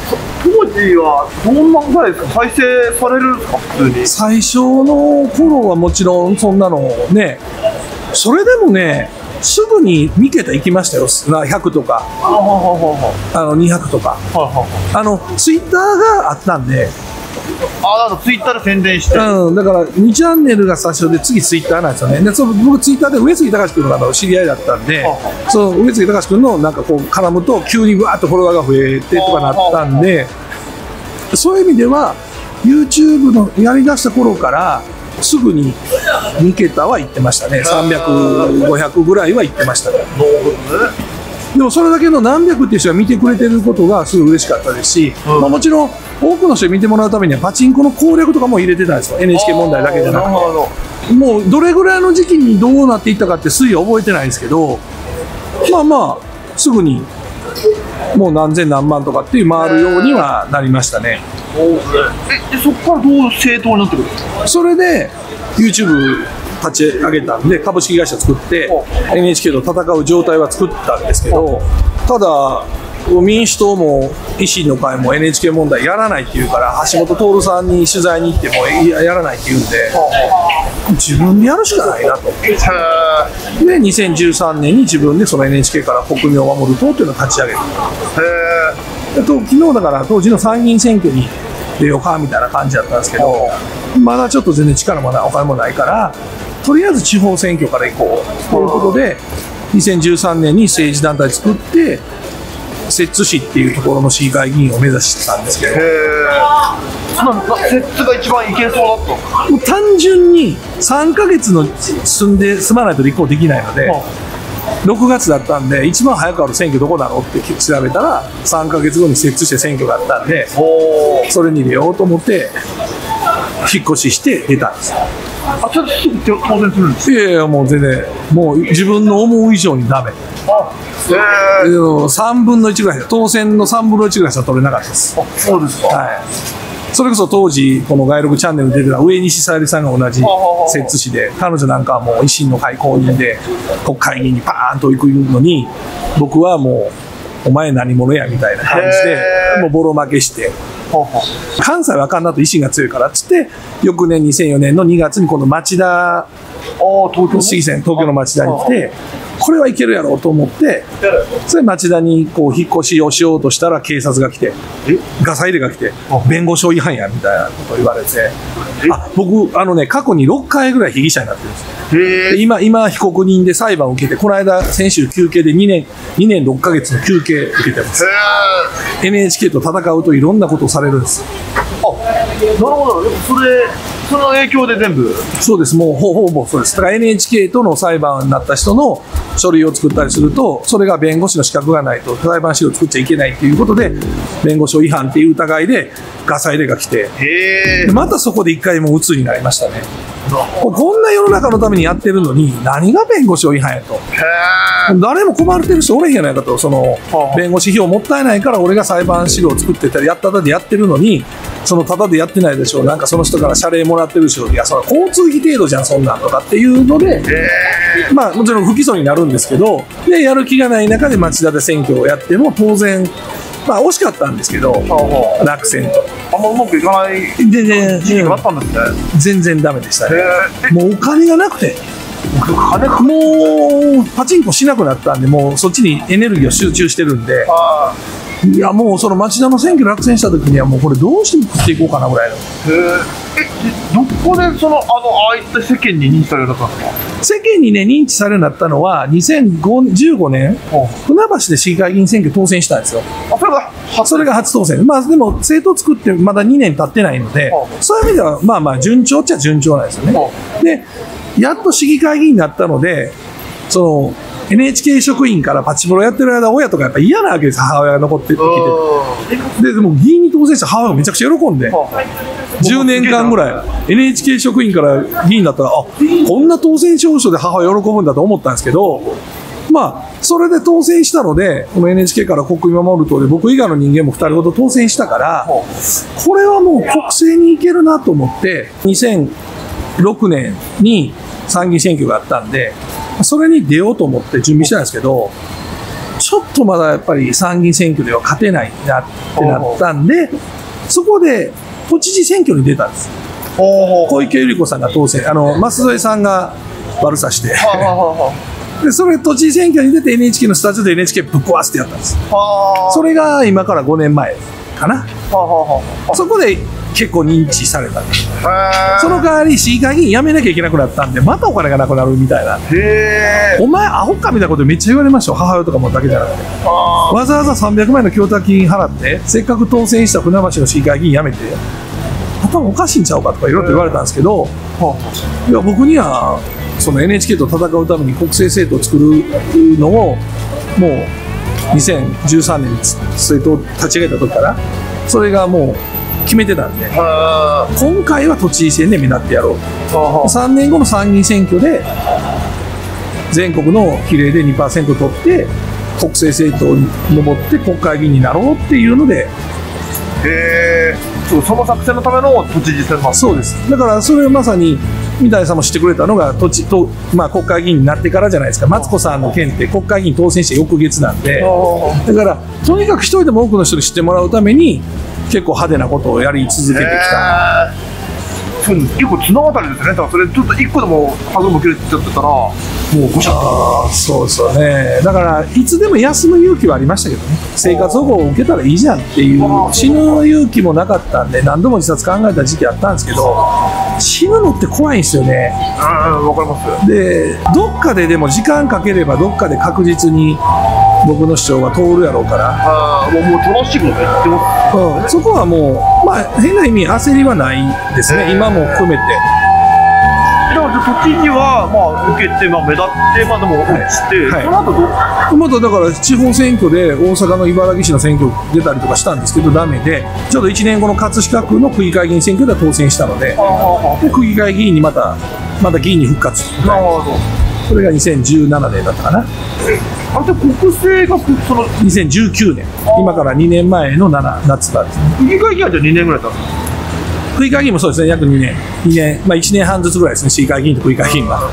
当時はどんなぐらいですか、再生されるんですか、普通に。 最初の頃はもちろんそんなのね、それでもね、すぐにに桁行きましたよ、ひゃくとか、あのにひゃくとか、あのツイッターがあったんで。 ああ、ツイッターで宣伝して、 うん、だからにチャンネルが最初で次ツイッターなんですよね。でその僕ツイッターで上杉隆君のあの知り合いだったんで、その上杉隆君のなんかこう絡むと急にわーっとフォロワーが増えてとかなったんで、そういう意味では YouTube のやりだした頃からすぐにに桁は行ってましたね。さんびゃく、ごひゃくぐらいは行ってましたね。でもそれだけの何百っていう人が見てくれてることがすごい嬉しかったですし、うん、まあ、もちろん多くの人に見てもらうためにはパチンコの攻略とかも入れてたんですよ。 エヌエイチケー 問題だけじゃなくて、もうどれぐらいの時期にどうなっていったかって推移は覚えてないんですけど、まあまあすぐにもう何千何万とかっていう回るようにはなりましたね。 えでそこからどう正当になってくるんですか。 それで YouTube立ち上げたんで株式会社作って エヌエイチケー と戦う状態は作ったんですけど、ただ民主党も維新の会も エヌエイチケー 問題やらないって言うから、橋本徹さんに取材に行ってもやらないって言うんで、自分でやるしかないなと。でにせんじゅうさんねんに自分でその エヌエイチケー から国民を守る党というのを立ち上げた。でと昨日だから当時の参議院選挙に出ようかみたいな感じだったんですけど、まだちょっと全然力もないお金もないから、とりあえず地方選挙から行こうということでにせんじゅうさんねんに政治団体作って摂津市っていうところの市議会議員を目指してたんですけど、へー、摂津が一番いけそうだった。 もう単純にさんかげつの住んで住まないと立候補できないので、ろくがつだったんで一番早くある選挙どこだろうって調べたらさんかげつごに摂津市で選挙があったんで、それに出ようと思って引っ越しして出たんです。 あ、ちょっとすぐ当選するんですか。 いやいや、もう全然もう自分の思う以上にダメ。あ、えー、さんぶんのいちぐらい、当選のさんぶんのいちぐらいしか取れなかったです。 あ、そうですか。 はい。それこそ当時この外録チャンネルに出てた上西さゆりさんが同じ摂津市で、彼女なんかはもう維新の会公認で国会議員にパーンと行くのに、僕はもうお前何者やみたいな感じでもうボロ負けして、関西はあかんなと維新が強いからっつって、翌年にせんよねんのにがつに今度町田市議選、東京の町田に来て、これはいけるやろうと思って、それ町田にこう引っ越しをしようとしたら警察が来て、ガサ入れが来て、弁護士法違反やみたいなことを言われて、あ、僕あのね過去にろっかいぐらい被疑者になってるんですよ。で今今被告人で裁判を受けて、この間先週休憩でにねんにねんろっかげつの休憩受けてます。エヌエイチケー と戦うといろんなことをされるんです。 あ、なるほど。それその影響で全部。 そうです、もうほほぼそうです。だから エヌエイチケー との裁判になった人の書類を作ったりすると、それが弁護士の資格がないと裁判資料を作っちゃいけないということで、弁護士法違反っていう疑いでガサ入れが来て、でまたそこで一回もう鬱になりましたね。こんな世の中のためにやってるのに何が弁護士法違反やと。誰も困ってる人おれへんやないかと。その弁護士費用もったいないから俺が裁判資料を作ってたりやったたでやってるのに、そのただでやってないでしょう、なんかその人から謝礼もらってるでしょう、いやその交通費程度じゃんそんなんとかっていうので、まあもちろん不起訴になるんですけど、でやる気がない中で町田で選挙をやっても当然まあ惜しかったんですけど、落選とあんまうまくいかない全然時期があったんですね。 全然ダメでしたね。もうお金がなくて、 金かもうパチンコしなくなったんで、もうそっちにエネルギーを集中してるんで、いやもうその町田の選挙落選した時にはもうこれどうしても食っていこうかなぐらいの。 えどこでそのあのああいった世間に認知されるようになったんですか。 世間にね認知されるようになったのはにせんじゅうごねん、船橋で市議会議員選挙当選したんですよ。 あ、それが初それが初当選。まあでも政党作ってまだにねん経ってないので、そういう意味ではまあまあ順調っちゃ順調なんですよね。でやっと市議会議員になったので、その エヌエイチケー 職員からパチプロやってる間、親とかやっぱ嫌なわけです、母親が残ってきてで、でも議員に当選した母親がめちゃくちゃ喜んで、じゅうねんかんぐらい エヌエイチケー 職員から議員だったら、あ、こんな当選証書で母親喜ぶんだと思ったんですけど、まあそれで当選したので、この エヌエイチケー から国民守る党で僕以外の人間もふたりほど当選したから、これはもう国政に行けるなと思って、にせんろくねんに参議院選挙があったんで、それに出ようと思って準備したんですけど、 ちょっとまだやっぱり参議院選挙では勝てないなってなったんで、そこで都知事選挙に出たんです。小池百合子さんが当選、あの舛添さんが悪さしてで、それ都知事選挙に出て エヌエイチケー のスタジオで エヌエイチケー ぶっ壊すってやったんです。それが今からごねんまえかな。そこで結構認知されたんです。その代わり市議会議員辞めなきゃいけなくなったんで、またお金がなくなるみたいな。お前アホかみたいなことめっちゃ言われましたよ。母親とかもだけじゃなくて、わざわざさんびゃくまんえんの供託金払ってせっかく当選した船橋の市議会議員辞めて頭おかしいんちゃうかとかいろいろと言われたんですけど、いや僕にはその エヌエイチケー と戦うために国政政党を作るのをもうにせんじゅうさんねんに政党を立ち上げた時からそれがもう決めてたんで、今回は都知事選で目立ってやろう。さんねんごの参議院選挙で全国の比例で にパーセント 取って国政政党に上って国会議員になろうっていうので、 へえ、その作戦のための都知事選なんです。 そうです。だからそれをまさに三谷さんも知ってくれたのが都知と、まあ、国会議員になってからじゃないですか。マツコさんの件って国会議員当選して翌月なんで、だからとにかく一人でも多くの人に知ってもらうために結構派手なことをやり続けてきた。 結構綱渡りですね。だからそれちょっと一個でも歯車切れちゃってたらもうごしゃっと。 そうですよね。だからいつでも休む勇気はありましたけどね。生活保護を受けたらいいじゃんっていう、死ぬ勇気もなかったんで何度も自殺考えた時期あったんですけど、死ぬのって怖いんですよね。 うん、わかります。 でどっかででも時間かければどっかで確実に僕の主張が通るやろうから、 あもうもう正しいこと言ってます、 うん、そこはもう、まあ、変な意味焦りはないですね、今も含めて。 だから都知事は、まあ、受けて、まあ、目立って、まあ、でも落ちて、はいはい、その後どうまただから地方選挙で大阪の茨城市の選挙出たりとかしたんですけどダメで、ちょうどいちねんごの葛飾区の区議会議員選挙では当選したので、で区議会議員にまたまた議員に復活、 なるほど。 それがにせんじゅうななねんだったかな。 あれって国政がそのにせんじゅうきゅうねん、今からにねんまえの夏場ですね。 区議会議員はじゃあにねんぐらい経ったんですか。 区議会議員もそうですね、約にねん、にねん、まあ、いちねんはんずつぐらいですね、市議会議員と区議会議員は。はい、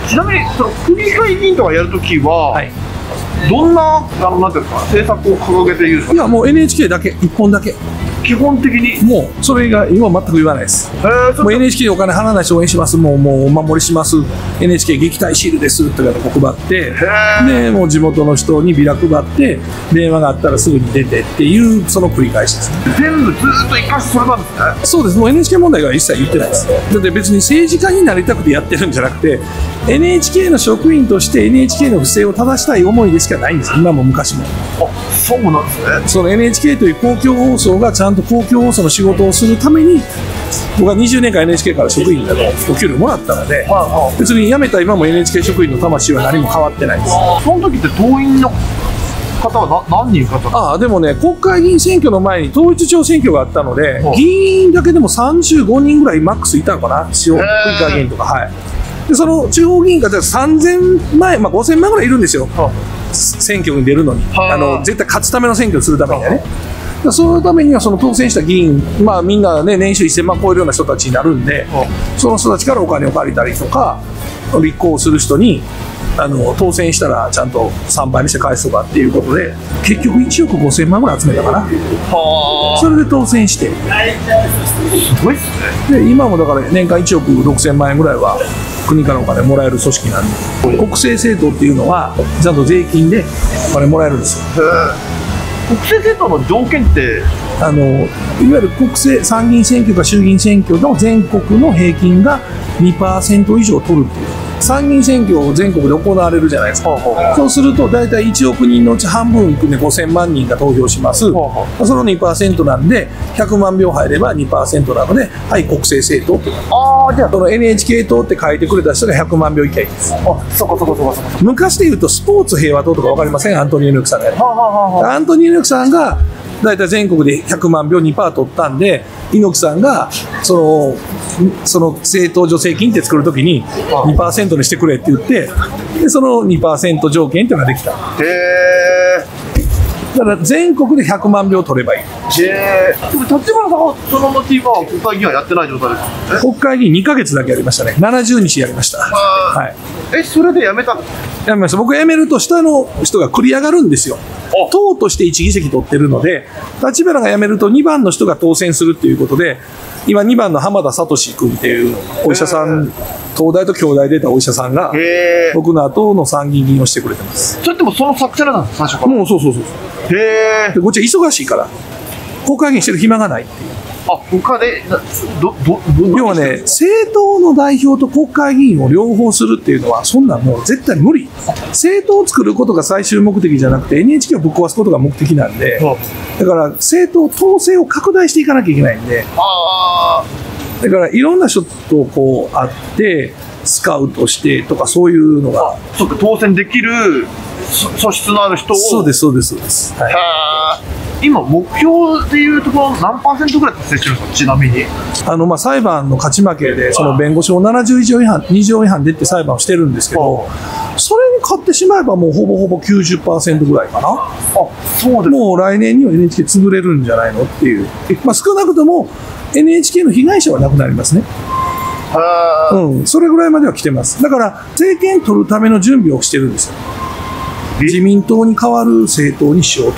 ちなみにその区議会議員とかやるときは、はい、どんな、あのなんていうんですか、政策を掲げているんですか。 いや、もう エヌエイチケー だけ、いっぽんだけ。 基本的にもうそれが今全く言わないです。もう エヌエイチケー でお金払わないし応援します、もうもうお守りします、エヌエイチケー 撃退シールですって配って、でもう地元の人にビラ配って、電話があったらすぐに出てっていう、その繰り返しですね。 全部ずっと生かしそれなんですね。 そうです、もう エヌエイチケー 問題は一切言ってないです。だって別に政治家になりたくてやってるんじゃなくて、エヌエイチケー の職員として エヌエイチケー の不正を正したい思いでしかないんです、今も昔も。 あ、そうなんですね。 その エヌエイチケー という公共放送がちゃんと公共放送の仕事をするために、僕はにじゅうねんかん エヌエイチケー から職員だとお給料もらったので、別に辞めた今も エヌエイチケー 職員の魂は何も変わってないです。 その時って党員の方はな何人かああ、でもね、国会議員選挙の前に統一地方選挙があったので、議員だけでもさんじゅうごにんぐらいマックスいたのかな、地方区議会議員とか。はい、でその地方議員がさんぜんまん、まあ、ごせんまんぐらいいるんですよ、選挙に出るのに、あの絶対勝つための選挙をするためにはね。そのためにはその当選した議員、まあ、みんな、ね、年収いっせんまん超えるような人たちになるんで、その人たちからお金を借りたりとか、立候補する人にあの当選したらちゃんとさんばいにして返すとかっていうことで、結局いちおくごせんまんぐらい集めたかな。それで当選して、 すごいっすね。で今もだから年間いちおくろくせんまんえんぐらいは国からお金もらえる組織なんで、国政政党っていうのはちゃんと税金でお金もらえるんですよ。 国政政党の条件ってあのいわゆる国政参議院選挙か衆議院選挙の全国の平均が にパーセント 以上取るっていう。参議院選挙を全国で行われるじゃないですか。そうすると大体いちおくにんのうち半分でごせんまんにんが投票します。その にパーセント なんでひゃくまんひょう入れば にパーセント なので、はい国政政党っていう。ああ、じゃあその エヌエイチケー 党って書いてくれた人がひゃくまんひょういきゃいいです。あ、 そこそこそこそこ。 昔でいうとスポーツ平和党とか分かりません？アントニオ猪木さんがやる。アントニオ猪木さんが大体全国でひゃくまんひょう にパーセント 取ったんで、猪木さんがそのその政党助成金って作るときに にパーセント にしてくれって言って、でその にパーセント 条件っていうのができた。へー。だから全国でひゃくまんひょう取ればいい。へー。でも立花さんはその後今国会議員はやってない状態ですね。 国会議員にかげつだけやりましたね。ななじゅうにちやりました。はい。 え、それで辞めたんですか？ やめました。僕辞めると下の人が繰り上がるんですよ。党としていち議席取ってるので、立花が辞めるとにばんの人が当選するっていうことで、今にばんの浜田聡君っていうお医者さん、東大と京大出たお医者さんが、僕の後の参議院議員をしてくれてます。 それってもうその作者なんですか、最初から。 もうそうそうそう。 へえ。 こっちは忙しいから、国会議員してる暇がないっていう。 あ、他で、ど、ど、ど、 要はね、政党の代表と国会議員を両方するっていうのは、そんなんもう絶対無理。政党を作ることが最終目的じゃなくて、エヌエイチケー をぶっ壊すことが目的なんで、だから政党、統制を拡大していかなきゃいけないんで、だからいろんな人とこう会って、スカウトしてとか、そういうのが。 そうか、当選できる素質のある人を。 そうです、そうです、そうです。はい、 今、目標でいうところ、何パーセントぐらい達成してるんですか、ちなみに。 あのまあ裁判の勝ち負けで、その弁護士法ななじゅうい条違反、に条違反でって裁判をしてるんですけど、それに勝ってしまえば、もうほぼほぼ きゅうじゅっパーセント ぐらいかな。あ、 そうです。 もう来年には エヌエイチケー 潰れるんじゃないのっていう、まあ、少なくとも エヌエイチケー の被害者はなくなりますね。うん、それぐらいまでは来てます。だから政権取るための準備をしてるんですよ。自民党に代わる政党にしようと。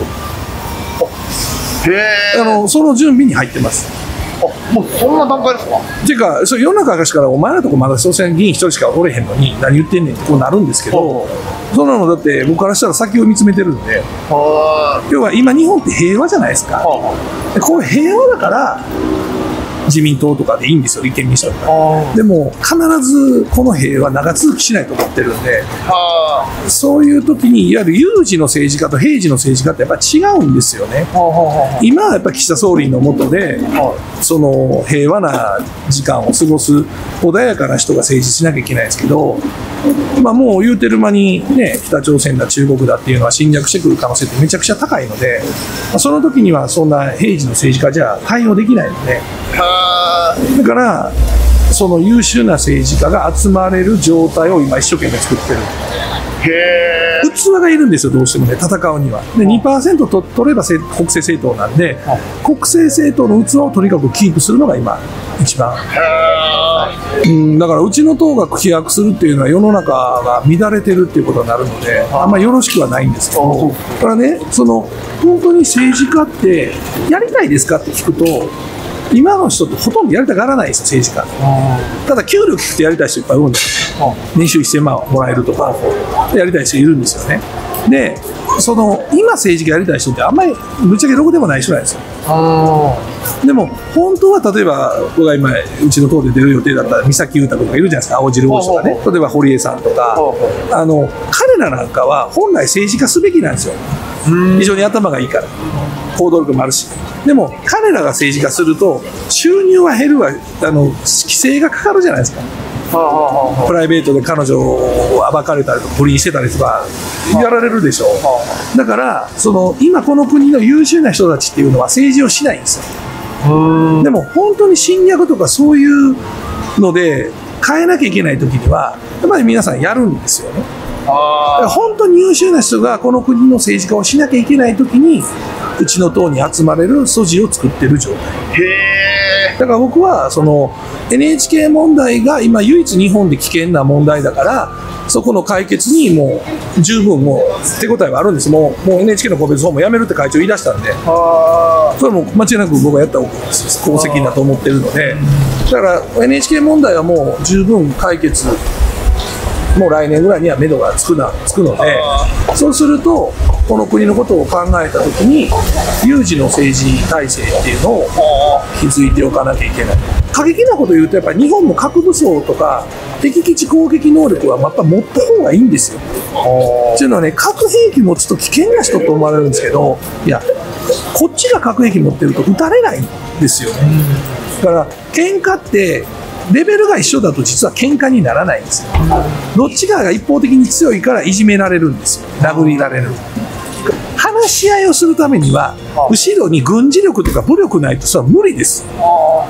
へー。 あのその準備に入ってます。 あ、もうそんな段階ですか？ っていうか、それ世の中からお前らとこまだ当選議員一人しかおれへんのに何言ってんねんってこうなるんですけど、そんなのだって僕からしたら先を見つめてるんで、要は今日本って平和じゃないですか。これ平和だから自民党とかでいいんですよ、立憲民主党とか。でも必ずこの平和長続きしないと思ってるんで、そういう時にいわゆる有事の政治家と平時の政治家ってやっぱ違うんですよね。今はやっぱ岸田総理の下でその平和な時間を過ごす穏やかな人が政治しなきゃいけないですけど、まあ、もう言うてる間に、ね、北朝鮮だ中国だっていうのは侵略してくる可能性ってめちゃくちゃ高いので、その時にはそんな平時の政治家じゃ対応できないので、だからその優秀な政治家が集まれる状態を今一生懸命作ってる。へー。器がいるんですよ、どうしてもね、戦うには。で にパーセント と取れば国政政党なんで、国政政党の器をとにかくキープするのが今一番。うん、だからうちの党が規約するっていうのは世の中が乱れてるっていうことになるので、あんまりよろしくはないんですけど、だからね、その本当に政治家ってやりたいですかって聞くと、今の人ってほとんどやりたがらないですよ、政治家。ただ給料聞くとやりたい人いっぱいいるんですよ。年収せんまんもらえるとかやりたい人いるんですよね。でその今政治家やりたい人ってあんまりぶっちゃけろくでもない人なんですよ。でも本当は例えば僕が今うちの党で出る予定だった三崎裕太とかいるじゃないですか、青汁王子とかね、例えば堀江さんとか、あの彼らなんかは本来政治家すべきなんですよ。非常に頭がいいから行動力もあるし。でも彼らが政治家すると収入は減るわ、あの規制がかかるじゃないですか。プライベートで彼女を暴かれたりとか不倫してたりとかやられるでしょう。だからその今この国の優秀な人たちっていうのは政治をしないんですよ。でも本当に侵略とかそういうので変えなきゃいけない時にはやっぱり皆さんやるんですよね。本当に優秀な人がこの国の政治家をしなきゃいけない時にうちの党に集まれる素地を作ってる状態。へー。だから僕はその エヌエイチケー 問題が今唯一日本で危険な問題だから、そこの解決にもう十分もう手応えはあるんです。もうもう エヌエイチケー の個別法もやめるって会長言い出したんで、それも間違いなく僕がやった功績だと思ってるので、だから エヌエイチケー 問題はもう十分解決、もう来年ぐらいには目処がつくなつくので、そうするとこの国のことを考えたときに有事の政治体制っていうのを築いておかなきゃいけない。過激なことを言うとやっぱり日本も核武装とか敵基地攻撃能力はやっぱ持った方がいいんですよ。っていうのはね、核兵器持つと危険な人と思われるんですけど、いやこっちが核兵器持ってると撃たれないんですよね。だから喧嘩ってレベルが一緒だと実は喧嘩にならないんですよ。どっちかが一方的に強いからいじめられるんですよ、殴りられる。話し合いをするためには後ろに軍事力とか武力ないとそれは無理です。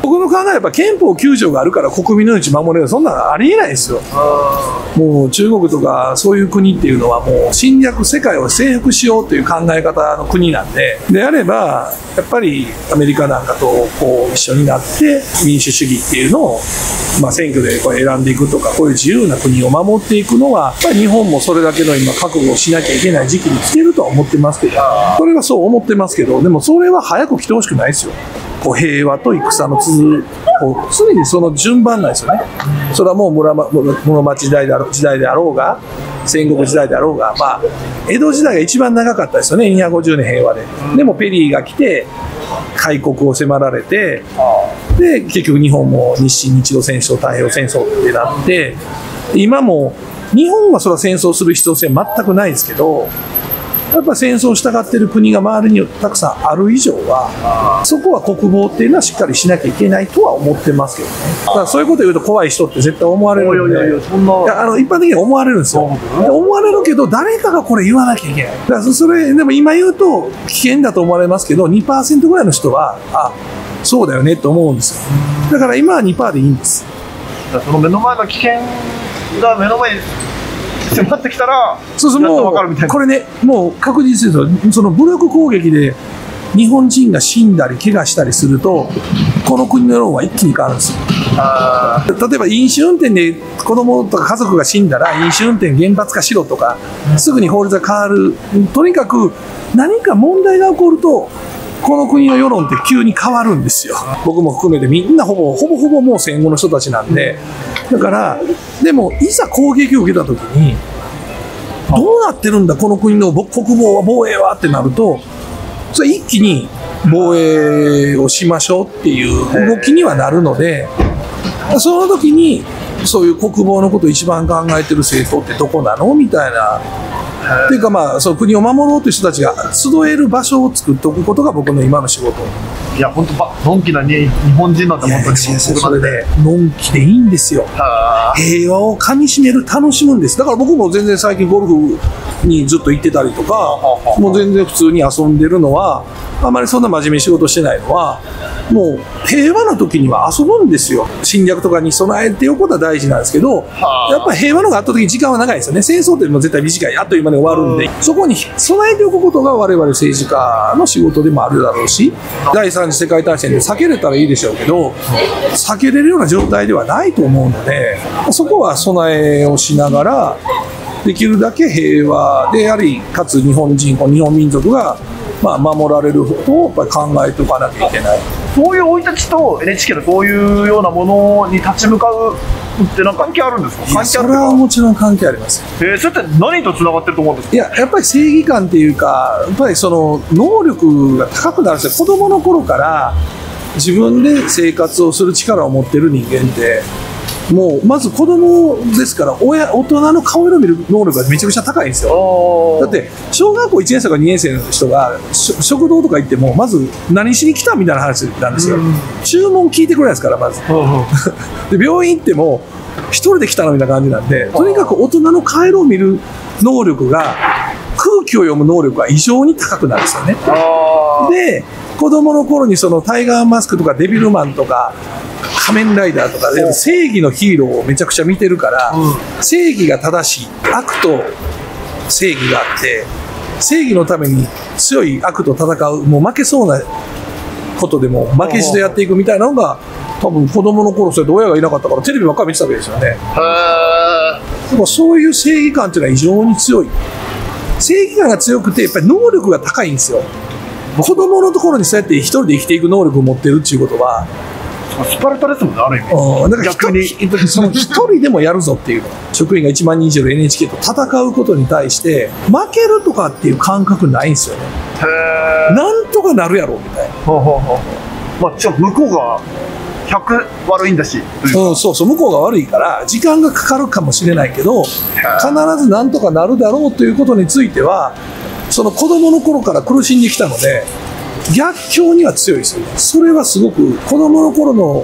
僕の考えはやっぱ憲法きゅう条があるから国民の命守れる、そんなのありえないですよ。もう中国とかそういう国っていうのはもう侵略、世界を征服しようという考え方の国なんで、であればやっぱりアメリカなんかとこう一緒になって民主主義っていうのを、まあ、選挙でこれ選んでいくとか、こういう自由な国を守っていくのはやっぱり日本もそれだけの今覚悟をしなきゃいけない時期に来てるとは思ってますけど、それはそう思ってますけど、でもそれは早く来てほしくないですよ。こう平和と戦の続こう常にその順番なんですよね。それはもう室町時代であろう時代であろうが戦国時代であろうが、まあ、江戸時代が一番長かったですよね。にひゃくごじゅうねん平和で。でもペリーが来て開国を迫られて、で結局日本も日清日露戦争、太平洋戦争ってなって、今も日本はそれは戦争する必要性は全くないですけど、やっぱ戦争したがってる国が周りにたくさんある以上は、そこは国防っていうのはしっかりしなきゃいけないとは思ってますけどね。だからそういうこと言うと怖い人って絶対思われるんで、いやいやいやそんないやあの一般的には思われるんですよ。で思われるけど誰かがこれ言わなきゃいけない。だからそれでも今言うと危険だと思われますけど、にパーセントぐらいの人はあそうだよねと思うんですよ。だから今は にパーセント でいいんです。 その目の前の危険が目の前に迫ってきたら、 そうそう、もうこれね、もう確実ですよ。その武力攻撃で日本人が死んだり怪我したりすると、この国の世論は一気に変わるんですよ。あ例えば飲酒運転で子供とか家族が死んだら飲酒運転厳罰化しろとか、すぐに法律が変わる。とにかく何か問題が起こるとこの国の世論って急に変わるんですよ。僕も含めてみんなほぼほぼほぼもう戦後の人たちなんで、だからでもいざ攻撃を受けた時にどうなってるんだこの国の国防は防衛はってなると、それ一気に防衛をしましょうっていう動きにはなるので、その時にそういう国防のことを一番考えてる政党ってどこなのみたいな。っていうかまあその国を守ろうという人たちが集える場所を作っておくことが僕の今の仕事。 いや本当のんきな日本人なんて本当にそれでのんきでいいんですよ。平和をかみしめる、楽しむんです。だから僕も全然最近ゴルフにずっと行ってたりとか、もう全然普通に遊んでるのは、あまりそんな真面目に仕事してないのは、もう平和な時には遊ぶんですよ。侵略とかに備えておくことは大事なんですけど、やっぱり平和の方が圧倒的に時間は長いですよね。戦争ってもう絶対短い、あっという間に終わるんで、そこに備えておくことが我々政治家の仕事でもあるだろうし、第三次世界大戦で避けれたらいいでしょうけど、避けれるような状態ではないと思うので、そこは備えをしながらできるだけ平和であり、かつ日本人、日本民族がまあ守られることをやっぱり考えておかなきゃいけない。 そういう生い立ちと エヌエイチケー のそういうようなものに立ち向かうって何か関係あるんですか？関係ある？ それはもちろん関係あります。 えー、それって何とつながってると思うんですか？ いや、やっぱり正義感っていうか、やっぱりその能力が高くなるんですよ。子供の頃から自分で生活をする力を持ってる人間ってもうまず子供ですから、親大人の顔色を見る能力がめちゃくちゃ高いんですよ。だって小学校いちねん生かにねん生の人が食堂とか行ってもまず何しに来たみたいな話なんですよ。注文聞いてくれないですから、まずで病院行っても一人で来たのみたいな感じなんで、とにかく大人の顔色を見る能力が、空気を読む能力が異常に高くなるんですよね。で子供の頃にそのタイガーマスクとかデビルマンとか仮面ライダーとかで正義のヒーローをめちゃくちゃ見てるから、うん、正義が正しい、悪と正義があって、正義のために強い悪と戦う、もう負けそうなことでも負けじとやっていくみたいなのが、多分子供の頃それで親がいなかったからテレビばっかり見てたわけですよね。へー。そういう正義感っていうのは異常に強い。正義感が強くてやっぱり能力が高いんですよ。子供のところにそうやって一人で生きていく能力を持ってるっていうことはスパルタですもんね、ある意味。 うん、だから逆にその一人でもやるぞっていう職員がいちまんにん以上の エヌエイチケー と戦うことに対して負けるとかっていう感覚ないんですよね。へー。なんとかなるやろみたいな。ほうほうほう。 まあ、じゃあ向こうがひゃく悪いんだし、 うん、そうそう、向こうが悪いから時間がかかるかもしれないけど必ずなんとかなるだろうということについては、その子供の頃から苦しんできたので逆境には強いですよね。それはすごく子供の頃の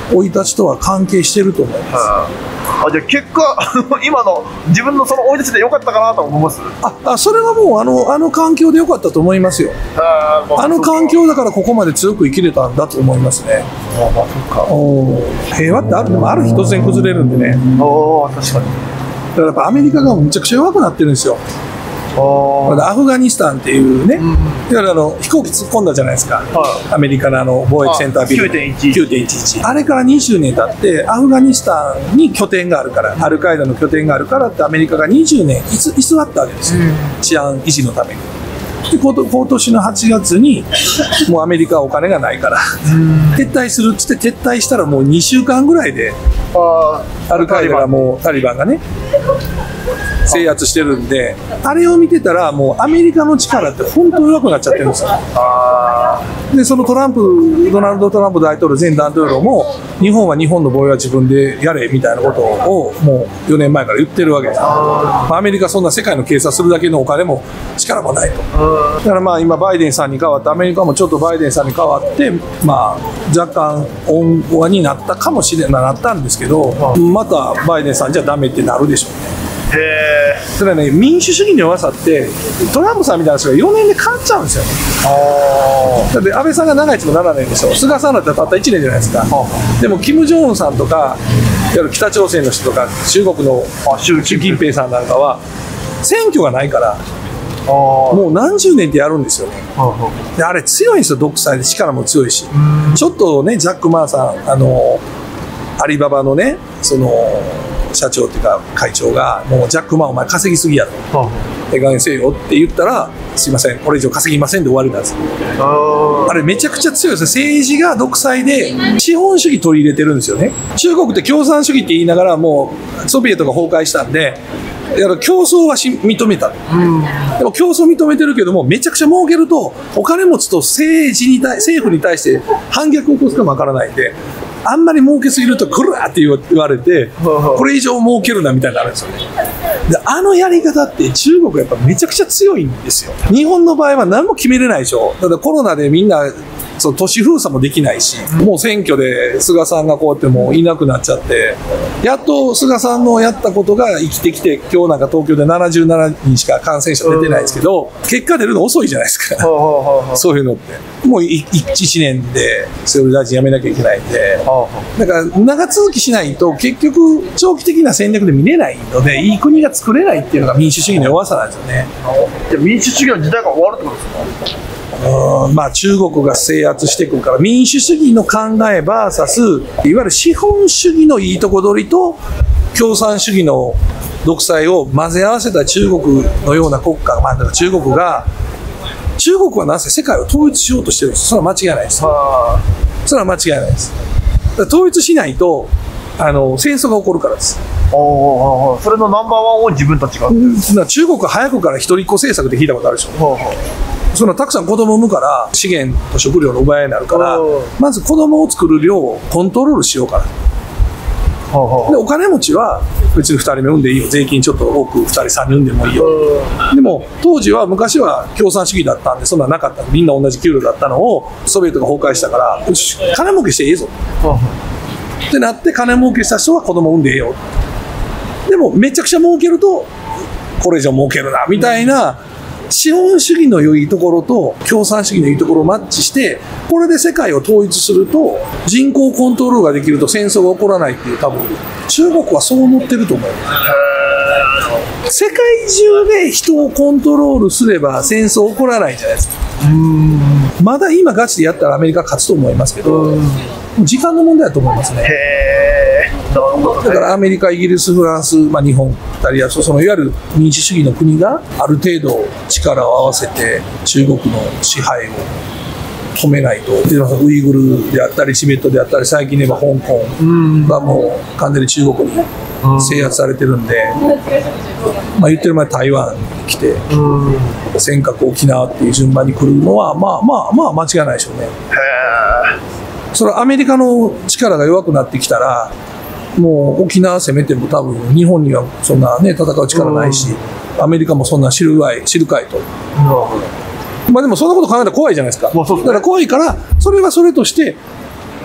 生い立ちとは関係してると思います。 あ、じゃあ結果今の自分のその生い立ちで良かったかなと思います。 ああ、それはもうあのあの環境で良かったと思いますよ。あ、まあ、あの環境だからここまで強く生きれたんだと思いますね。 あ、まあそうか。 お平和ってあるでもある日突然崩れるんでね。 ああ、確かに。 だからやっぱアメリカがむちゃくちゃ弱くなってるんですよ。アフガニスタンっていうね、うん、いわゆるあの飛行機突っ込んだじゃないですか、はい、アメリカのあの貿易センタービル きゅうてんいちいち、あれからにじゅうねん経ってアフガニスタンに拠点があるから、アルカイダの拠点があるからってアメリカがにじゅうねん居座ったわけですよ、うん、治安維持のために。で今年のはちがつにもうアメリカはお金がないから撤退するっつって撤退したらもうにしゅうかんぐらいでアルカイダがもうタリバンがね制圧してるんで、あれを見てたらもうアメリカの力って本当に弱くなっちゃってるんですよ。でそのトランプドナルド・トランプ大統領前大統領も日本は日本の防衛は自分でやれみたいなことをもうよねんまえから言ってるわけです。アメリカそんな世界の警察するだけのお金も力もないと。だからまあ今バイデンさんに代わってアメリカもちょっとバイデンさんに代わってまあ若干温和になったかもしれないなったんですけど、またバイデンさんじゃダメってなるでしょうね。へそれはね、民主主義の弱さってトランプさんみたいな人がよねんで変わっちゃうんですよ。あだって安倍さんが長いつもななねんでしょ、菅さんだったらたったいちねんじゃないですか。でもキム・ジョンウンさんとかいわゆる北朝鮮の人とか中国の習近平さんなんかは選挙がないからもう何十年ってやるんですよね。であれ強いんですよ、独裁で力も強いし。ちょっとねジャック・マーさんあのアリババのねその社長っていうか会長がもうジャック・マンお前稼ぎすぎやとええ加減せよって言ったらすいませんこれ以上稼ぎませんで終わりなんですよ。あれめちゃくちゃ強いですよ。政治が独裁で資本主義取り入れてるんですよね。中国って共産主義って言いながらもうソビエトが崩壊したんで競争はし認めた、うん、でも競争認めてるけどもめちゃくちゃ儲けるとお金持ちと政治に対政府に対して反逆を起こすかもわからないんで、あんまり儲けすぎるとクラーって言われてこれ以上儲けるなみたいになるんですよね。であのやり方って中国はやっぱめちゃくちゃ強いんですよ。日本の場合は何も決めれないでしょ。ただコロナでみんなその都市封鎖もできないし、もう選挙で菅さんがこうやってもういなくなっちゃってやっと菅さんのやったことが生きてきて今日なんか東京でななじゅうななにんしか感染者出てないですけど結果出るの遅いじゃないですかそういうのってもういちねんで総理大臣辞めなきゃいけないんでだから長続きしないと結局長期的な戦略で見れないのでいい国が作れないっていうのが民主主義の弱さなんですよね。 じゃあ民主主義の時代が終わるってことですか。 うんまあ、中国が制圧してくるから民主主義の考え ブイエス いわゆる資本主義のいいとこ取りと共産主義の独裁を混ぜ合わせた中国のような国家、まあ、だから中国が中国はなぜ世界を統一しようとしてるんです。それは間違いないです。それは間違いないです。だから統一しないとあの戦争が起こるからです。 おそれのナンバーワンを自分たちが中国は早くから一人っ子政策で聞いたことあるでしょ。そのたくさん子供を産むから資源と食料の奪い合いになるからまず子供を作る量をコントロールしようかな。でお金持ちは別にふたりめ産んでいいよ、税金ちょっと多くふたりさんにん産んでもいいよ。でも当時は昔は共産主義だったんでそんななかった、みんな同じ給料だったのをソビエトが崩壊したからよし金儲けしてええぞってなって金儲けした人は子供を産んでええよ。でもめちゃくちゃ儲けるとこれ以上儲けるなみたいな資本主義の良いところと共産主義のいいところをマッチしてこれで世界を統一すると人口コントロールができると戦争が起こらないっていう多分中国はそう思ってると思います。世界中で人をコントロールすれば戦争起こらないじゃないですか。うーんまだ今ガチでやったらアメリカ勝つと思いますけど時間の問題だと思いますね。へーだからアメリカ、イギリス、フランス、まあ、日本、イタリア、そのいわゆる民主主義の国がある程度力を合わせて中国の支配を止めないと。でウイグルであったりチベットであったり最近で言えば香港がもう完全に中国に制圧されてるんで、まあ、言ってる前に台湾に来て尖閣沖縄っていう順番に来るのはまあまあまあ間違いないでしょうね。それはアメリカの力が弱くなってきたらもう沖縄攻めても多分日本にはそんなね戦う力ないしアメリカもそんな知るかい知るかいと。まあでもそんなこと考えたら怖いじゃないですか。だから怖いからそれはそれとして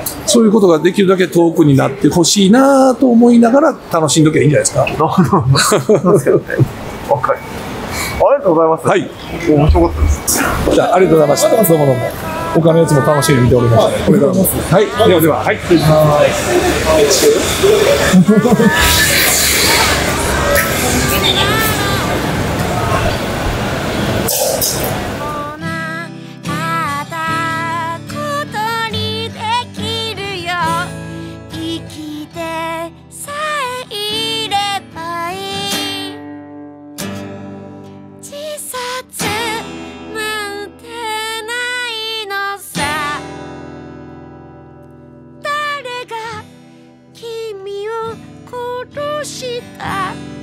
そういうことができるだけ遠くになってほしいなと思いながら楽しんどきゃいいんじゃないですか。 なるほど。確かにね。わかる。ありがとうございます。 はい。 面白かったです。 じゃあ、ありがとうございました。どうもどうも。他のやつも楽しみに見ておりました。ありがとうございます。はい。ではでは、はい。失礼します。 した